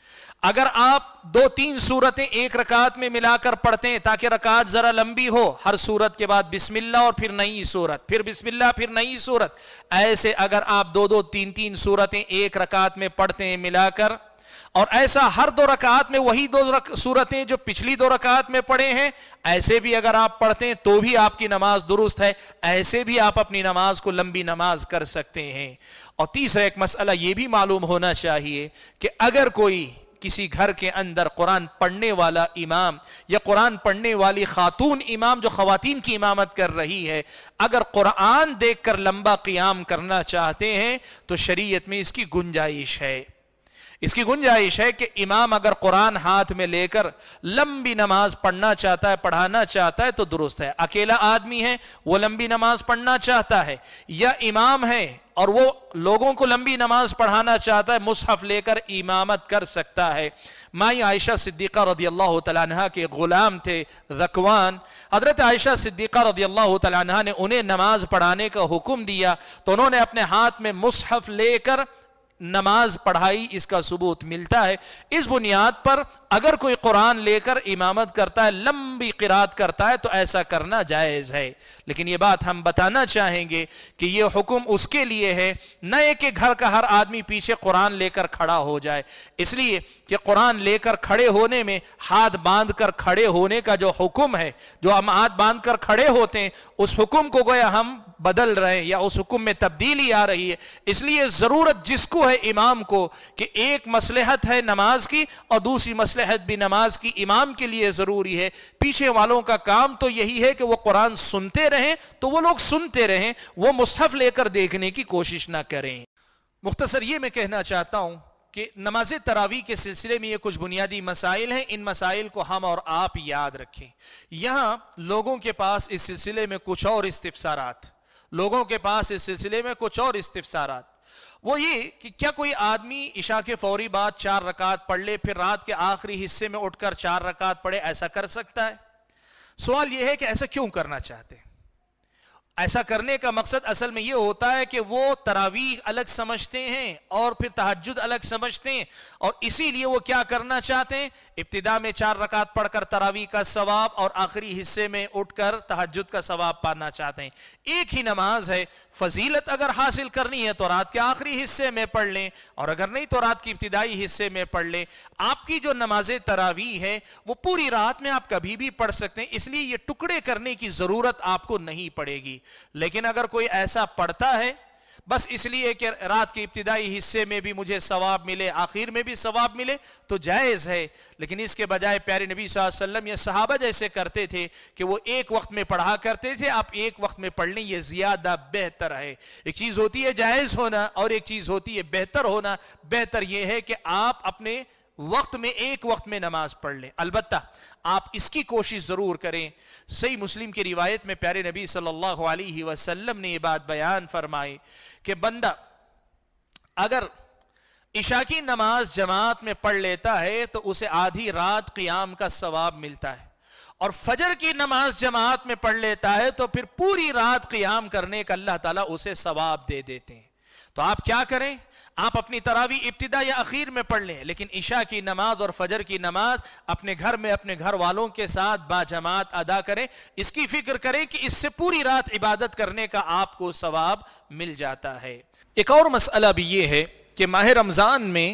अगर आप दो तीन सूरतें एक रकात में मिलाकर पढ़ते हैं ताकि रकात जरा लंबी हो, हर सूरत के बाद बिस्मिल्लाह और फिर नई सूरत, फिर बिस्मिल्लाह फिर नई सूरत, ऐसे अगर आप दो दो तीन तीन सूरतें एक रकात में पढ़ते हैं मिलाकर, और ऐसा हर दो रकात में वही दो सूरतें जो पिछली दो रकात में पढ़े हैं, ऐसे भी अगर आप पढ़ते हैं तो भी आपकी नमाज दुरुस्त है। ऐसे भी आप अपनी नमाज को लंबी नमाज कर सकते हैं। और तीसरा एक मसला यह भी मालूम होना चाहिए कि अगर कोई किसी घर के अंदर कुरान पढ़ने वाला इमाम या कुरान पढ़ने वाली खातून इमाम जो खवातीन की इमामत कर रही है, अगर कुरान देखकर लंबा क़ियाम करना चाहते हैं तो शरीयत में इसकी गुंजाइश है। इसकी गुंजाइश है कि इमाम अगर कुरान हाथ में लेकर लंबी नमाज पढ़ना चाहता है, पढ़ाना चाहता है तो दुरुस्त है। अकेला आदमी है, वो लंबी नमाज पढ़ना चाहता है, या इमाम है और वो लोगों को लंबी नमाज पढ़ाना चाहता है, मुसहफ लेकर इमामत कर सकता है। माई आयशा सिद्दीक़ा रज़ियल्लाहु तआला अन्हा के गुलाम थे ज़कवान। हज़रत आयशा सिद्दीक़ा रज़ियल्लाहु तआला अन्हा ने उन्हें नमाज पढ़ाने का हुक्म दिया तो उन्होंने अपने हाथ में मुसहफ लेकर नमाज पढ़ाई, इसका सबूत मिलता है। इस बुनियाद पर अगर कोई कुरान लेकर इमामत करता है, लंबी क़िरात करता है, तो ऐसा करना जायज़ है। लेकिन यह बात हम बताना चाहेंगे कि यह हुक्म उसके लिए है, न ये कि घर का हर आदमी पीछे कुरान लेकर खड़ा हो जाए। इसलिए कि कुरान लेकर खड़े होने में हाथ बांध कर खड़े होने का जो हुक्म है, जो हम हाथ बांध कर खड़े होते हैं, उस हुक्म को गोया हम बदल रहे हैं या उस हुक्म में तब्दीली आ रही है। इसलिए जरूरत जिसको है इमाम को कि एक मसलहत है नमाज की और दूसरी मसलहत भी नमाज की इमाम के लिए जरूरी है। पीछे वालों का काम तो यही है कि वो कुरान सुनते रहें तो वो लोग सुनते रहें, वो मुसहफ लेकर देखने की कोशिश ना करें। मुख्तसर ये मैं कहना चाहता हूं कि नमाज तरावी के सिलसिले में ये कुछ बुनियादी मसाइल हैं, इन मसाइल को हम और आप याद रखें। यहां लोगों के पास इस सिलसिले में कुछ और इस्तिफसारात लोगों के पास इस सिलसिले में कुछ और इस्तिफसारात वो ये कि क्या कोई आदमी इशा के फौरी बाद चार रकात पढ़ ले फिर रात के आखिरी हिस्से में उठकर चार रकात पढ़े, ऐसा कर सकता है? सवाल यह है कि ऐसा क्यों करना चाहते हैं? ऐसा करने का मकसद असल में यह होता है कि वो तरावीह अलग समझते हैं और फिर तहज्जुद अलग समझते हैं, और इसीलिए वो क्या करना चाहते हैं, इब्तिदा में चार रकात पढ़कर तरावीह का सवाब और आखिरी हिस्से में उठकर तहज्जुद का सवाब पाना चाहते हैं। एक ही नमाज है, फजीलत अगर हासिल करनी है तो रात के आखिरी हिस्से में पढ़ लें, और अगर नहीं तो रात की इब्तिदाई हिस्से में पढ़ लें। आपकी जो नमाज तरावीह है वो पूरी रात में आप कभी भी पढ़ सकते हैं, इसलिए ये टुकड़े करने की जरूरत आपको नहीं पड़ेगी। लेकिन अगर कोई ऐसा पढ़ता है बस इसलिए कि रात के इब्तिदाई हिस्से में भी मुझे सवाब मिले, आखिर में भी सवाब मिले, तो जायज है। लेकिन इसके बजाय प्यारे नबी सल्लल्लाहु अलैहि वसल्लम या सहाबा जैसे करते थे कि वो एक वक्त में पढ़ा करते थे, आप एक वक्त में पढ़ लें, ये ज्यादा बेहतर है। एक चीज होती है जायज होना और एक चीज होती है बेहतर होना। बेहतर यह है कि आप अपने वक्त में एक वक्त में नमाज पढ़ लें, अलबत्ता आप इसकी कोशिश जरूर करें। सही मुस्लिम की रिवायत में प्यारे नबी सल्लल्लाहु अलैहि वसल्लम ने यह बात बयान फरमाई कि बंदा अगर इशा की नमाज जमात में पढ़ लेता है तो उसे आधी रात क़ियाम का सवाब मिलता है, और फजर की नमाज जमात में पढ़ लेता है तो फिर पूरी रात क़ियाम करने का अल्लाह ताला उसे सवाब दे देते हैं। तो आप क्या करें, आप अपनी तरावी इब्तिदा या आखिर में पढ़ लें, लेकिन इशा की नमाज और फजर की नमाज अपने घर में अपने घर वालों के साथ बाजमात अदा करें। इसकी फिक्र करें कि इससे पूरी रात इबादत करने का आपको सवाब मिल जाता है। एक और मसला भी यह है कि माह रमजान में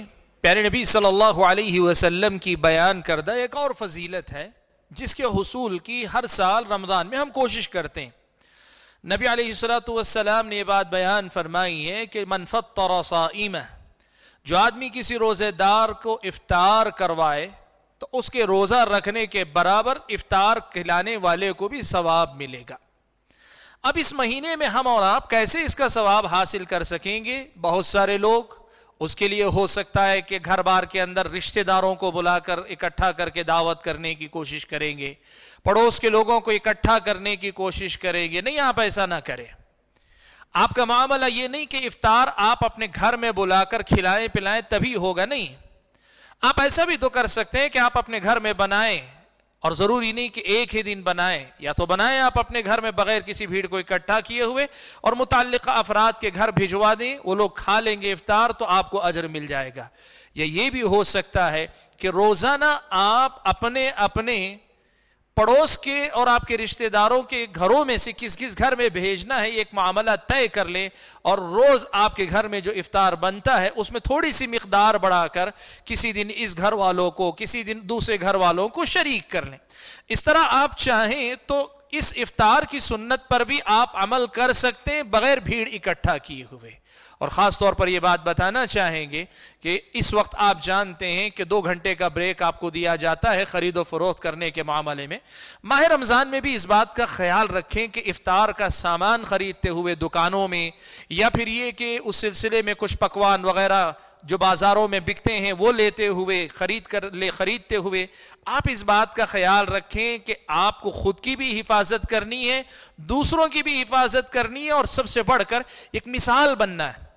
پیارے نبی صلی اللہ علیہ وسلم کی بیان کردہ ایک اور فضیلت ہے جس کے حصول کی ہر سال رمضان میں ہم کوشش کرتے ہیں. نبی علیہ الصلوۃ والسلام نے یہ بات بیان فرمائی ہے کہ من فطر صائمہ، جو آدمی کسی روزے دار کو افطار کروائے تو اس کے روزہ رکھنے کے برابر افطار کھلانے والے کو بھی ثواب ملے گا. اب اس مہینے میں ہم اور آپ کیسے اس کا ثواب حاصل کر سکیں گے؟ بہت سارے لوگ اس کے لیے ہو سکتا ہے کہ گھر بار کے اندر رشتہ داروں کو بلا کر اکٹھا کر کے دعوت کرنے کی کوشش کریں گے، پڑوس کے لوگوں کو اکٹھا کرنے کی کوشش کریں گے. نہیں، آپ ایسا نہ کریں. آپ کا معاملہ یہ نہیں کہ افطار آپ اپنے گھر میں بلا کر کھلائیں پلائیں تبھی ہوگا. نہیں، آپ ایسا بھی تو کر سکتے ہیں کہ آپ اپنے گھر میں بنائیں، اور ضروری نہیں کہ ایک ہی دن بنائیں. یا تو بنائیں آپ اپنے گھر میں بغیر کسی بھیڑ کو اکٹھا کیے ہوئے اور متعلقہ افراد کے گھر بھجوا دیں، وہ لوگ کھا لیں گے افطار تو آپ کو اجر مل جائے گا. یا یہ بھی ہو سکتا ہے کہ روزانہ آپ اپنے اپنے پڑوس کے اور آپ کے رشتہ داروں کے گھروں میں سے کس کس گھر میں بھیجنا ہے ایک معاملہ طے کر لیں، اور روز آپ کے گھر میں جو افطار بنتا ہے اس میں تھوڑی سی مقدار بڑھا کر کسی دن اس گھر والوں کو، کسی دن دوسرے گھر والوں کو شریک کر لیں. اس طرح آپ چاہیں تو اس افطار کی سنت پر بھی آپ عمل کر سکتے ہیں بغیر بھیڑ اکٹھا کیے ہوئے. اور خاص طور پر یہ بات بتانا چاہیں گے کہ اس وقت آپ جانتے ہیں کہ دو گھنٹے کا بریک آپ کو دیا جاتا ہے خرید و فروخت کرنے کے معاملے میں. ماہ رمضان میں بھی اس بات کا خیال رکھیں کہ افطار کا سامان خریدتے ہوئے دکانوں میں، یا پھر یہ کہ اس سلسلے میں کچھ پکوان وغیرہ جو بازاروں میں بکتے ہیں وہ لیتے ہوئے خرید کر لے خریدتے ہوئے آپ اس بات کا خیال رکھیں کہ آپ کو خود کی بھی حفاظت کرنی ہے، دوسروں کی بھی حفاظت کرنی ہے، اور سب سے بڑھ کر ایک مثال بننا ہے.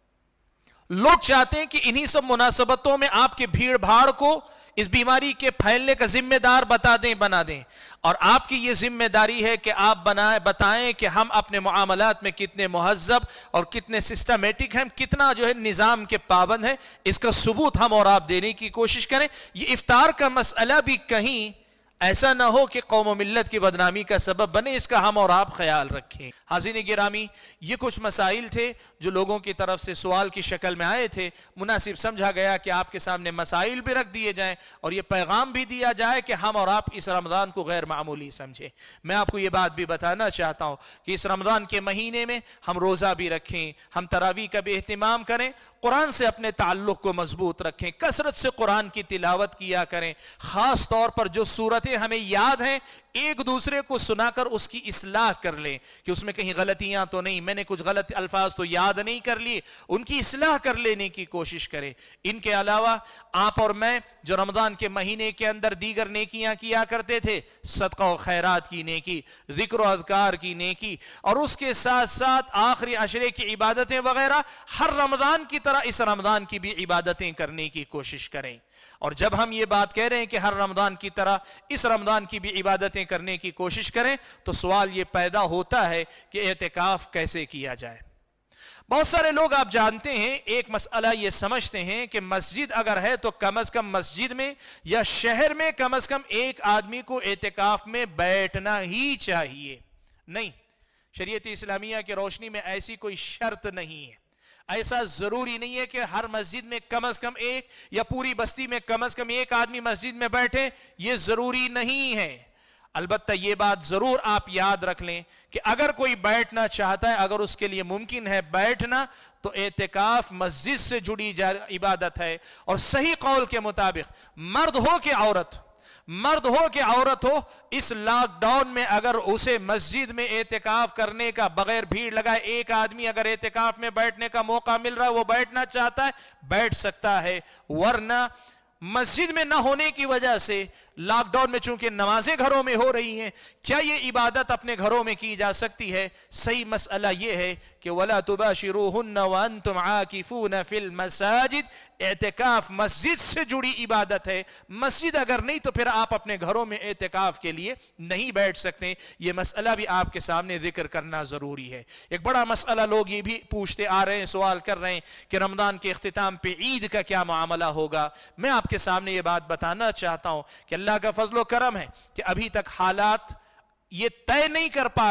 لوگ چاہتے ہیں کہ انہی سب مناسبتوں میں آپ کے بھیڑ بھاڑ کو اس بیماری کے پھیلنے کا ذمہ دار بتا دیں بنا دیں، اور آپ کی یہ ذمہ داری ہے کہ آپ بنائیں بتائیں کہ ہم اپنے معاملات میں کتنے مہذب اور کتنے سسٹمیٹک ہیں، کتنا جو ہے نظام کے پابند ہیں. اس کا ثبوت ہم اور آپ دینے کی کوشش کریں. یہ افطار کا مسئلہ بھی کہیں ایسا نہ ہو کہ قوم و ملت کی بدنامی کا سبب بنے، اس کا ہم اور آپ خیال رکھیں. حاضرین گرامی، یہ کچھ مسائل تھے جو لوگوں کی طرف سے سوال کی شکل میں آئے تھے. مناسب سمجھا گیا کہ آپ کے سامنے مسائل بھی رکھ دیے جائیں اور یہ پیغام بھی دیا جائے کہ ہم اور آپ اس رمضان کو غیر معمولی سمجھیں. میں آپ کو یہ بات بھی بتانا چاہتا ہوں کہ اس رمضان کے مہینے میں ہم روزہ بھی رکھیں، ہم تراویح کا بھی اہتمام کریں، قرآن سے اپنے تعلق کو مضبوط رکھیں، کثرت سے قرآن کی تلاوت کیا کریں. خاص طور پر جو صورتیں ہمیں یاد ہیں ایک دوسرے کو سنا کر اس کی اصلاح کر لیں کہ اس میں کہیں غلطیاں تو نہیں، میں نے کچھ غلط الفاظ تو یاد نہیں کر لیے، ان کی اصلاح کر لینے کی کوشش کریں. ان کے علاوہ آپ اور میں جو رمضان کے مہینے کے اندر دیگر نیکیاں کیا کرتے تھے، صدقہ و خیرات کی نیکی، ذکر و اذکار کی نیکی، اور اس کے ساتھ ساتھ آخری عشرے کی عبادتیں وغیرہ، ہر رمضان کی طرح اس رمضان کی بھی عبادتیں کرنے کی کوشش کریں. اور جب ہم یہ بات کہہ رہے ہیں کہ ہر رمضان کی طرح اس رمضان کی بھی عبادتیں کرنے کی کوشش کریں، تو سوال یہ پیدا ہوتا ہے کہ اعتکاف کیسے کیا جائے. بہت سارے لوگ آپ جانتے ہیں ایک مسئلہ یہ سمجھتے ہیں کہ مسجد اگر ہے تو کم از کم مسجد میں یا شہر میں کم از کم ایک آدمی کو اعتکاف میں بیٹھنا ہی چاہیے. نہیں، شریعت اسلامیہ کی روشنی میں ایسی کوئی شرط نہیں ہے. ایسا ضروری نہیں ہے کہ ہر مسجد میں کم از کم ایک یا پوری بستی میں کم از کم ایک آدمی مسجد میں بیٹھے، یہ ضروری نہیں ہے. البتہ یہ بات ضرور آپ یاد رکھ لیں کہ اگر کوئی بیٹھنا چاہتا ہے، اگر اس کے لیے ممکن ہے بیٹھنا، تو اعتکاف مسجد سے جڑی عبادت ہے. اور صحیح قول کے مطابق مرد ہو کہ عورت مرد ہو کہ عورت ہو، اس لاک ڈاؤن میں اگر اسے مسجد میں اعتکاف کرنے کا بغیر بھیڑ لگائے ایک آدمی اگر اعتکاف میں بیٹھنے کا موقع مل رہا ہے، وہ بیٹھنا چاہتا ہے، بیٹھ سکتا ہے. ورنہ مسجد میں نہ ہونے کی وجہ سے لاک ڈاؤن میں چونکہ نمازیں گھروں میں ہو رہی ہیں، کیا یہ عبادت اپنے گھروں میں کی جا سکتی ہے؟ صحیح مسئلہ یہ ہے کہ وَلَا تُبَاشِرُوهُنَّ وَأَنْتُمْ عَاكِفُونَ فِي الْمَسَاجِدِ. اعتکاف مسجد سے جڑی عبادت ہے. مسجد اگر نہیں تو پھر آپ اپنے گھروں میں اعتکاف کے لیے نہیں بیٹھ سکتے. یہ مسئلہ بھی آپ کے سامنے ذکر کرنا ضروری ہے. ایک بڑا مسئلہ لوگ یہ بھی پوچھتے آ رہے ہیں، سوال کر رہے ہیں کہ رمضان کے اختتام پہ عید کا کیا معاملہ ہوگا. میں آپ کے سامنے یہ بات بتانا چاہتا ہوں کہ اللہ کا فضل و کرم ہے کہ ابھی تک حالات یہ طے نہیں کر پا رہے ہیں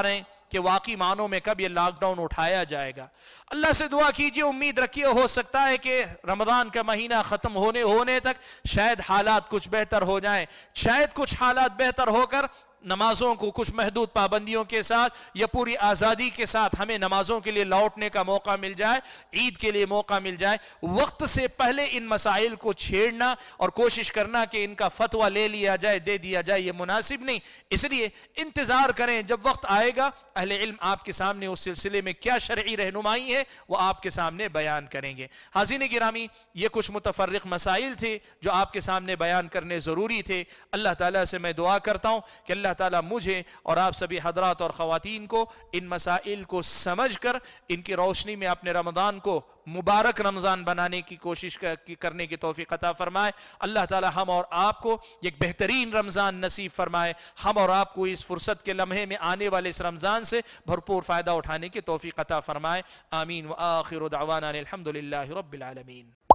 کہ واقعی معنوں میں کب یہ لاک ڈاؤن اٹھایا جائے گا. اللہ سے دعا کیجئے, امید رکھیے ہو سکتا ہے کہ رمضان کا مہینہ ختم ہونے ہونے تک شاید حالات کچھ بہتر ہو جائیں, شاید کچھ حالات بہتر ہو کر نمازوں کو کچھ محدود پابندیوں کے ساتھ یا پوری آزادی کے ساتھ ہمیں نمازوں کے لیے لوٹنے کا موقع مل جائے, عید کے لیے موقع مل جائے. وقت سے پہلے ان مسائل کو چھیڑنا اور کوشش کرنا کہ ان کا فتویٰ لے لیا جائے, دے دیا جائے, یہ مناسب نہیں. اس لیے انتظار کریں, جب وقت آئے گا اہل علم آپ کے سامنے اس سلسلے میں کیا شرعی رہنمائی ہے وہ آپ کے سامنے بیان کریں گے. حاضرین گرامی, یہ کچھ متفرق مسائل تھے جو آپ کے سامنے بیان کرنے ضروری تھے. اللہ تعالیٰ سے میں دعا کرتا ہوں کہ اللہ تعالیٰ مجھے اور آپ سبھی حضرات اور خواتین کو ان مسائل کو سمجھ کر ان کی روشنی میں اپنے رمضان کو مبارک رمضان بنانے کی کوشش کرنے کی توفیق عطا فرمائے. اللہ تعالیٰ ہم اور آپ کو ایک بہترین رمضان نصیب فرمائے, ہم اور آپ کو اس فرصت کے لمحے میں آنے والے اس رمضان سے بھرپور فائدہ اٹھانے کی توفیق عطا فرمائے. آمین. وآخر دعوانا الحمدللہ رب العالمین.